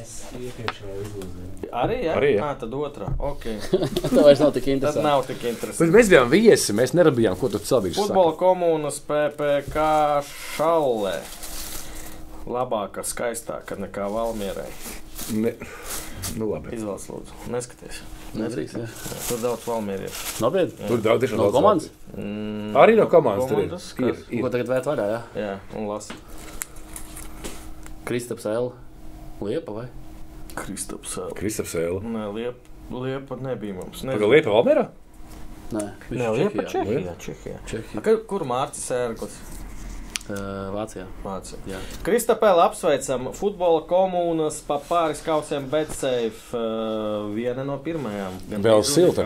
Arī, jā? Arī, jā. Tad otrā. Ok. Tā vairs nav tik interesanti. Tad nav tik interesanti. Bet mēs bijām viesi, mēs nerabījām, ko tu savīši saka. Futbola komunas PPK šallē. Labāka, skaistāka nekā Valmierai. Labi. Izvēles lūdzu. Neskaties. Nedrīkst, jā. Tur daudz valmieriešu. Nopietni? Tur daudz tiešām no komandas? Arī no komandas. Ko tagad vērt vaļā, jā? Jā, un lasi. Kristaps L. Liepa vai? Kristaps L. Nē, Liepa nebija mums. Pagal Liepa Valmierā? Nē, Liepa Čehijā. Kur Mārcis Ērglis? Vācijā. Jā. Kristapēla apsveicam futbola komunas pa pāris kausiem BetSafe. Viena no pirmajām. Vēl silta.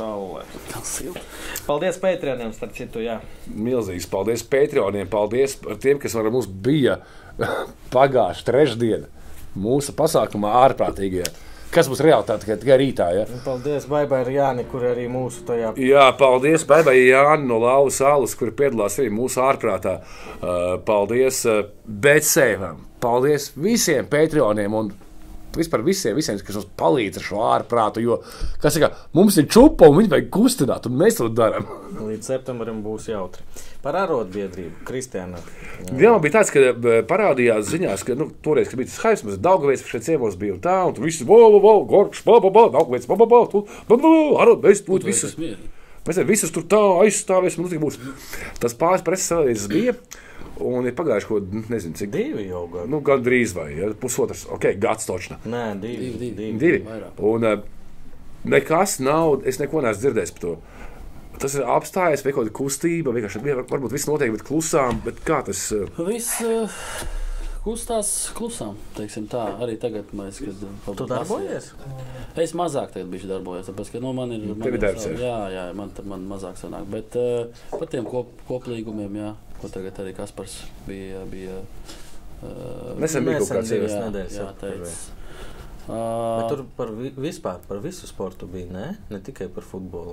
Paldies Patreoniem, starp citu, jā. Milzīgs paldies Patreoniem, paldies par tiem, kas ar mums bija pagājuši trešdiena mūsu pasākumā ārprātīgajā. Kas būs realitāte tikai rītā, ja? Paldies Baibai Jāni, kur arī mūsu tajā. Jā, paldies Baibai Jāni no Lauvas salas, kur piedalās arī mūsu ārprātā. Paldies BetSafe. Paldies visiem Patreoniem un vispār visiem, kas mums palīdz ar šo ārprātu, jo, kas saka, mums ir čupa un viņi vajag kustināt, un mēs to darām. Līdz septembrim būs jautri. Par arotbiedrību, Kristiāna. Jā, man bija tāds, ka parādījās ziņās, ka, toreiz, kad bija tas haips, mēs Daugaveids šeit ciemos bija un tā, un tu visi, Gorkš, Daugaveids, arotbiedrības, tūt visus. Mēs visus tur tā aizstāvēsim, un tik būs. Tas pāris preses savādības bija. Un ir pagājuši, ko nezinu, cik. 2 jau gadu. Gandrīz vai, ja, pusotrs, gads točna. Nē, 2. 2. Un nekas nav, es neko neesmu dzirdējis par to. Tas ir apstājies, vai kaut kāda kustība, vienkārši varbūt viss notiek, bet klusām, bet kā tas? Viss kustās klusām, teiksim tā, arī tagad mēs, kad... Tu darbojies? Es mazāk tagad bišķi darbojos, tāpēc, ka, man ir... Tev ir darbs, jā, man mazāk sanāk, bet par tiem koplīgumiem, jā, ko tagad arī Kaspars bija nesen bija kaut kāds divas nedēļas. Jā, teica. Bet tur vispār par visu sportu bija, ne tikai par futbolu.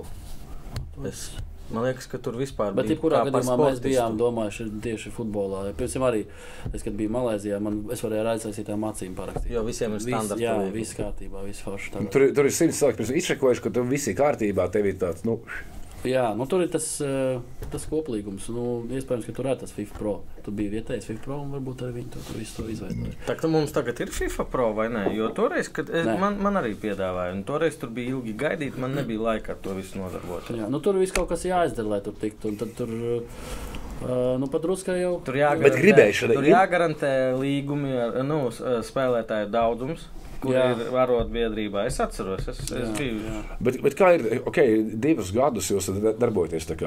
Man liekas, ka tur vispār bet bija kā par sportistu. mēs bijām domājuši tieši futbolā. Piemēram, arī, kad biju Malaizijā, es varēju ar aizsaistītām acīm parakstīt. Jo visiem ir standarti. Jā, viss kārtībā, viss forši. Tur ir 100 cilvēki, kas izšekojuši, ka tur viss ir kārtībā, tev ir tāds, Jā, tur ir tas koplīgums. Iespējams, ka tur ir tas FIFA Pro. Tu biji vietējais FIFA Pro un varbūt arī viņi to visu to izveidoja. Tā kā mums tagad ir FIFA Pro vai ne? Jo toreiz, kad man arī piedāvāja, un toreiz tur bija ilgi gaidīt, man nebija laika ar to visu nodarbot. Jā, tur viss kaut kas jāizdara, lai tur tiktu, un tad tur... pat druskai jau... Tur jāgarantē līgumi, spēlētāju daudzums. Kur ir arotbiedrībā. Es atceros, es biju. Bet kā ir, 2 gadus jūs darbojaties tā kā,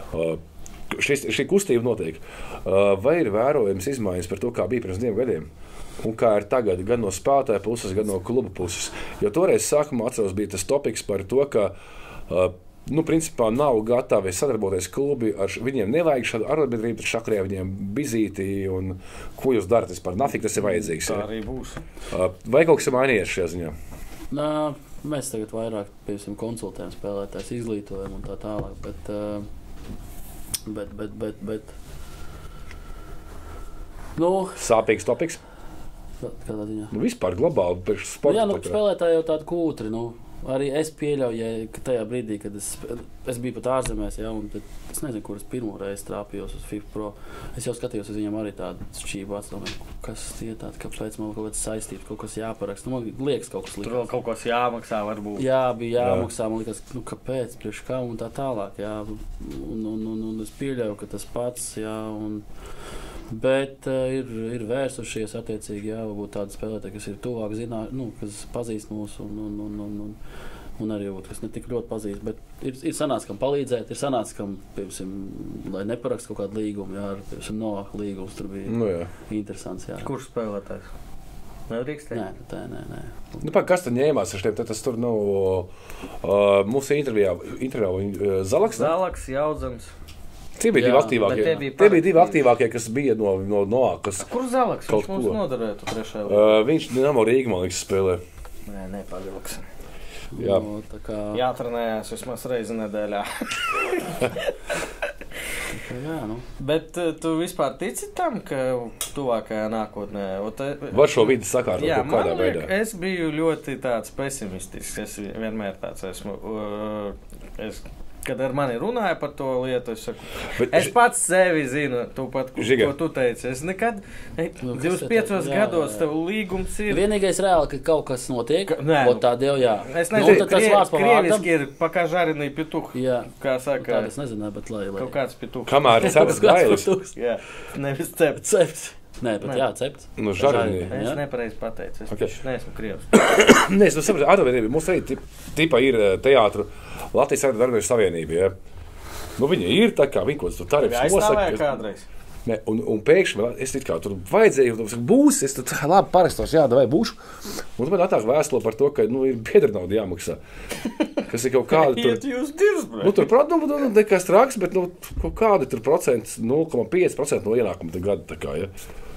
šī kustība notiek. Vai ir vērojams izmaiņas par to, kā bija pirms 2 gadiem? Un kā ir tagad, gan no spēlētāja puses, gan no kluba puses? Jo toreiz sākumā atceros bija tas topiks par to, ka principā nav gatavi sadarboties klubi, ar viņiem nevajag šādu arotbiedrību, tad šakarē viņiem bizīti, un ko jūs darat vispār? Nafik tas ir vajadzīgs. Tā arī būs. Vai kaut kas ir mainījies šajā ziņā? Mēs tagad vairāk, piemēram, konsultējam spēlētājs, izglītojam un tā tālāk, bet Sāpīgs topiks? Kādā ziņā? Vispār globāli priekš sporta. Spēlētāji jau tādi kūtri, Arī es pieļauju, ka tajā brīdī, kad es biju pat ārzemēs, un es nezinu, kur es pirmo reizi trāpījos uz FIFA Pro. Es jau skatījos uz viņiem arī tādu šķību atstāvību, kas tie tādi, kāpēc man kaut kāds saistības, kaut kas jāparaksta. Man liekas, kaut kas likās. Tur vēl kaut kas jāmaksā varbūt. Jā, bija jāmaksā, man liekas, kāpēc, priekš kā un tā tālāk, un es pieļauju, ka tas pats, bet ir vērsušies attiecīgi, varbūt tādi spēlētāji, kas ir tuvāk kas pazīst mūs un arī, kas ne tik ļoti pazīst, bet ir sanācis, kam palīdzēt, ir sanācis, kam, piemēram, lai neparakst kaut kādu līgumu, piemēram, Noah līgums tur bija interesants, Kurš spēlētājs? Nedrīkst? Nē. Kas tad ņēmās ar šiem? Tas tur mūsu intervijā Zalaks? Zalaks, Jaudzams. Tie bija 2 aktīvākie. Tie bija 2 aktīvākie, kas bija no Noah. Kur Zalaks? Viņš mums noderētu trešajā? Viņš Dinamo Rīga, man liekas, spēlē. Nē, Pazilaks. Jā. Jātrenējās vismaz reizi nedēļā. Bet tu vispār tici tam, ka tuvākajā nākotnē... Var šo vidi sakārtot kaut kādā veidā? Es biju ļoti tāds pesimistisks. Es vienmēr tāds esmu. Kad ar mani runāja par to lietu, es saku, es pats sevi zinu, ko tu teici. Es nekad, 25 gados tev līgums ir. Vienīgais reāli, ka kaut kas notiek, tādi jau Es nezinu, krieviski ir pakāžarinī pituhi, kā saka. Tāda es nezinu, bet lai. Kaut kāds pituhi. Kamēr cepts gailis. Jā, nevis cepts. Nē, bet cepts. Žarinī. Es nepareizi pateicu, es neesmu krievs. Nē, es saprotu, arotbiedrība. Mums arī tipa ir teātru Latvijas Arotbiedrību savienība, Viņi ir tā kā viņi kaut kāds tur tarifs nosaka. Aizstāvēja kādreiz? Ne, un pēkšņi es it kā tur vajadzēju, būs, es tur labi parastos, jā, vai būšu. Un man atnāk vēstule par to, ka ir biedra nauda jāmaksā. Kas ir kaut kāda tur... tur, protams, nekas traks, bet kaut kāda tur procents, 0,5% no ienākuma te gada, tā kā, ja.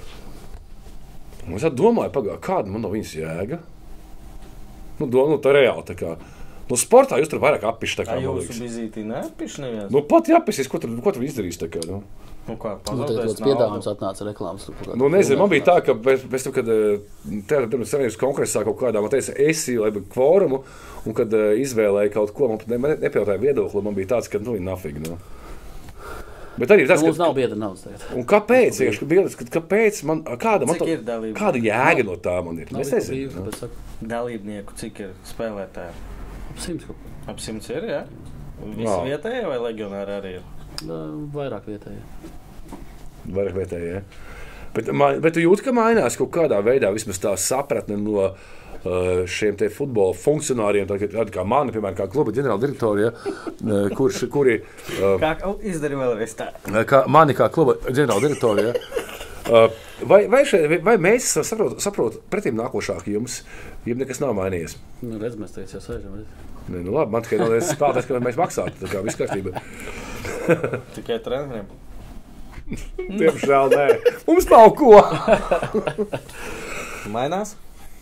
Un es domāju, kāda man no viņas jēga? Tā reāli, tā kā. Sportā jūs tur vairāk appiši, tā kā, man liekas. Jūsu vizītī neappiši neviens? Pat jāpisies, ko tur izdarīs, tā kā, kā, pazaudēs piedāvājums atnāca reklāmas. Nezinu, man bija tā, ka pēc tam, kad Teātris Savienības kongresā kaut kādā, man teica, esi, lai bija kvorumu, un kad izvēlēja kaut ko, man nepajautāja viedokli, man bija tāds, ka, nafīgi, Bet arī tas, mums nav biedra naudas tagad. Un kāpēc? Kāpēc man, kāda jēga no tā man ir? Es nezinu. Dalībnieku, cik ir spēlētāji? Ap 100 kaut. Ap 100 ir, jā? Visi vietējie vai legionāri arī ir? Vairāk vietējie. Vairāk vietējie, jā. Bet tu jūti, ka mainās kaut kādā veidā vismaz tā sapratne no šiem te futbola funkcionāriem, tādi kā mani, piemēram, kā kluba ģenerāldirektori, kuri... Izdari vēlreiz tā. Mani kā kluba ģenerāldirektori, vai mēs saprot pretīm nākošāk jums, ja nekas nav mainījies? Redz, mēs teicu jau sēžam. Labi, man tikai nav spēlētājs, ka mēs maksātu, tā kā viss kārtībā. Tikai treneriem? Diemžēl nē. Mums nav ko. Mainās?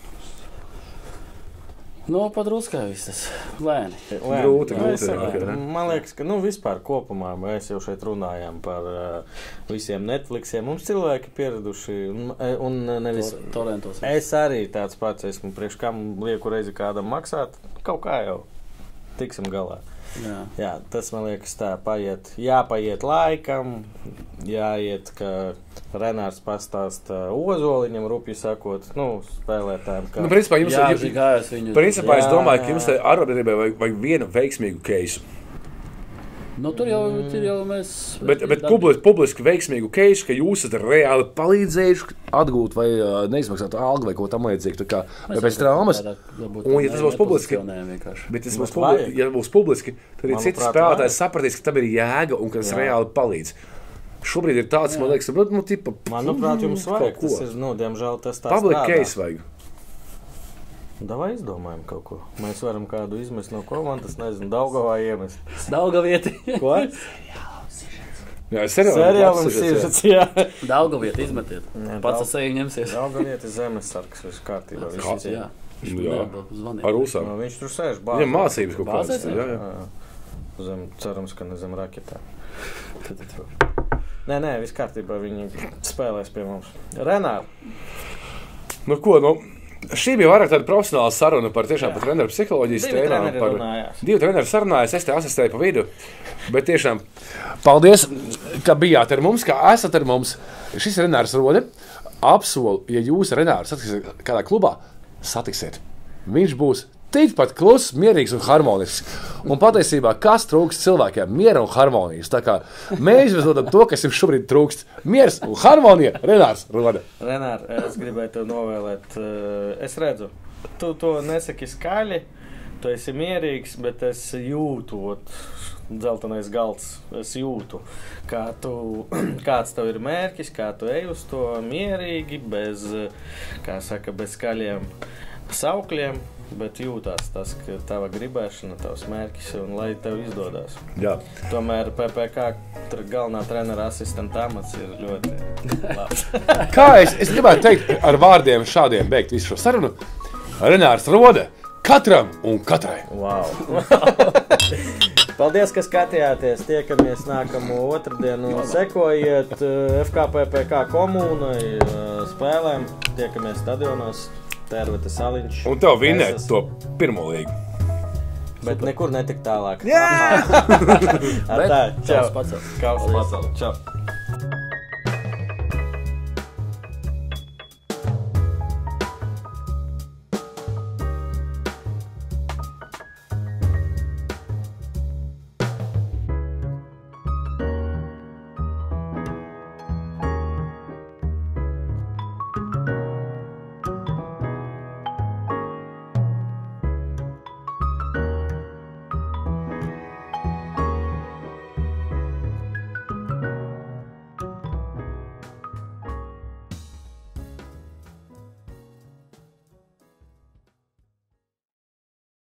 Padruskai viss tas. Lēni. Grūti. Man liekas, ka vispār kopumā mēs jau šeit runājām par visiem Netflixiem. Mums cilvēki pieraduši un nevis... Torentos. Es arī tāds pats esmu, priekš kam lieku reizi kādam maksāt, kaut kā jau tiksim galā. Jā, tas man liekas tā jāpaiet laikam, jāiet, ka Renārs pastāsta Ozoliņam, rupji sakot, spēlētājiem. Principā, es domāju, ka jums arotbiedrībai vajag vienu veiksmīgu keisu. Tur jau mēs... Bet publiski veiksmīgu keisu, ka jūs esat reāli palīdzējuši atgūt vai neizmaksāt algu vai ko tam līdzīgu. Vai pēc traumas. Un ja tas būs publiski, ja būs publiski, tad ir cits spēlētājs sapratīs, ka tam ir jēga un ka tas reāli palīdz. Šobrīd ir tāds, man liekas, manuprāt, jums vajag. Tas ir, diemžēl, tas tā strādā. Public case vajag. Davai izdomājam kaut ko. Mēs varam kādu izmest no komandas, nezinu, Daugavā iemest. Daugavieti. Ko? Jā, seriālam sižets, jā. Daugavieti izmetiet. Pats ar seju ņemsies. Daugavieti zemesargs, viss kārtībā. Jā. Ar Ulsām. Viņš tur sēž bāzē. Viņam mācības kaut kādas. Jā. Cerams, ka ne zem raketā. Nē, viss kārtībā. Viņi spēlēs pie mums. Renāri. Šī bija vairāk tāda profesionāla saruna par treneru psiholoģijas tēmām. Divi treneri sarunājās, es te asistēju pa vidu. Bet tiešām paldies, ka bijāt ar mums, ka esat ar mums. Šis Renārs Rode apsolu, ja jūs Renāru satiksiet kādā klubā, satiksiet. Viņš būs tikpat kluss, mierīgs un harmonisks. Un patiesībā, kas trūkst cilvēkiem? Miera un harmonijas. Tā kā mēs dodam to, kas jums šobrīd trūkst. Miers un harmonija. Renārs Rode. Renār, es gribēju tev novēlēt. Es redzu, tu to nesaki skaļi, tu esi mierīgs, bet es jūtu, dzeltenais galds, es jūtu, kāds tev ir mērķis, kā tu ej uz to mierīgi, bez skaļiem saukļiem. Bet jūtās tas, ka tava gribēšana, tavs mērķis un lai tev izdodas. Jā. Tomēr PPK galvenā trenera asistenta amats ir ļoti labs. Kā es gribētu teikt ar vārdiem šādiem beigt visu šo sarunu? Renārs Rode katram un katrai. Wow. Paldies, ka skatījāties. Tiekamies nākamo otrdienu. Sekojiet FKPPK komūnai spēlēm. Tiekamies stadionos. Terveta Saliņš. Un tev vinēt to pirmo līgu. Bet nekur netik tālāk. Jā! Tā, čau. Kaus pacel. Kaus pacel. Čau.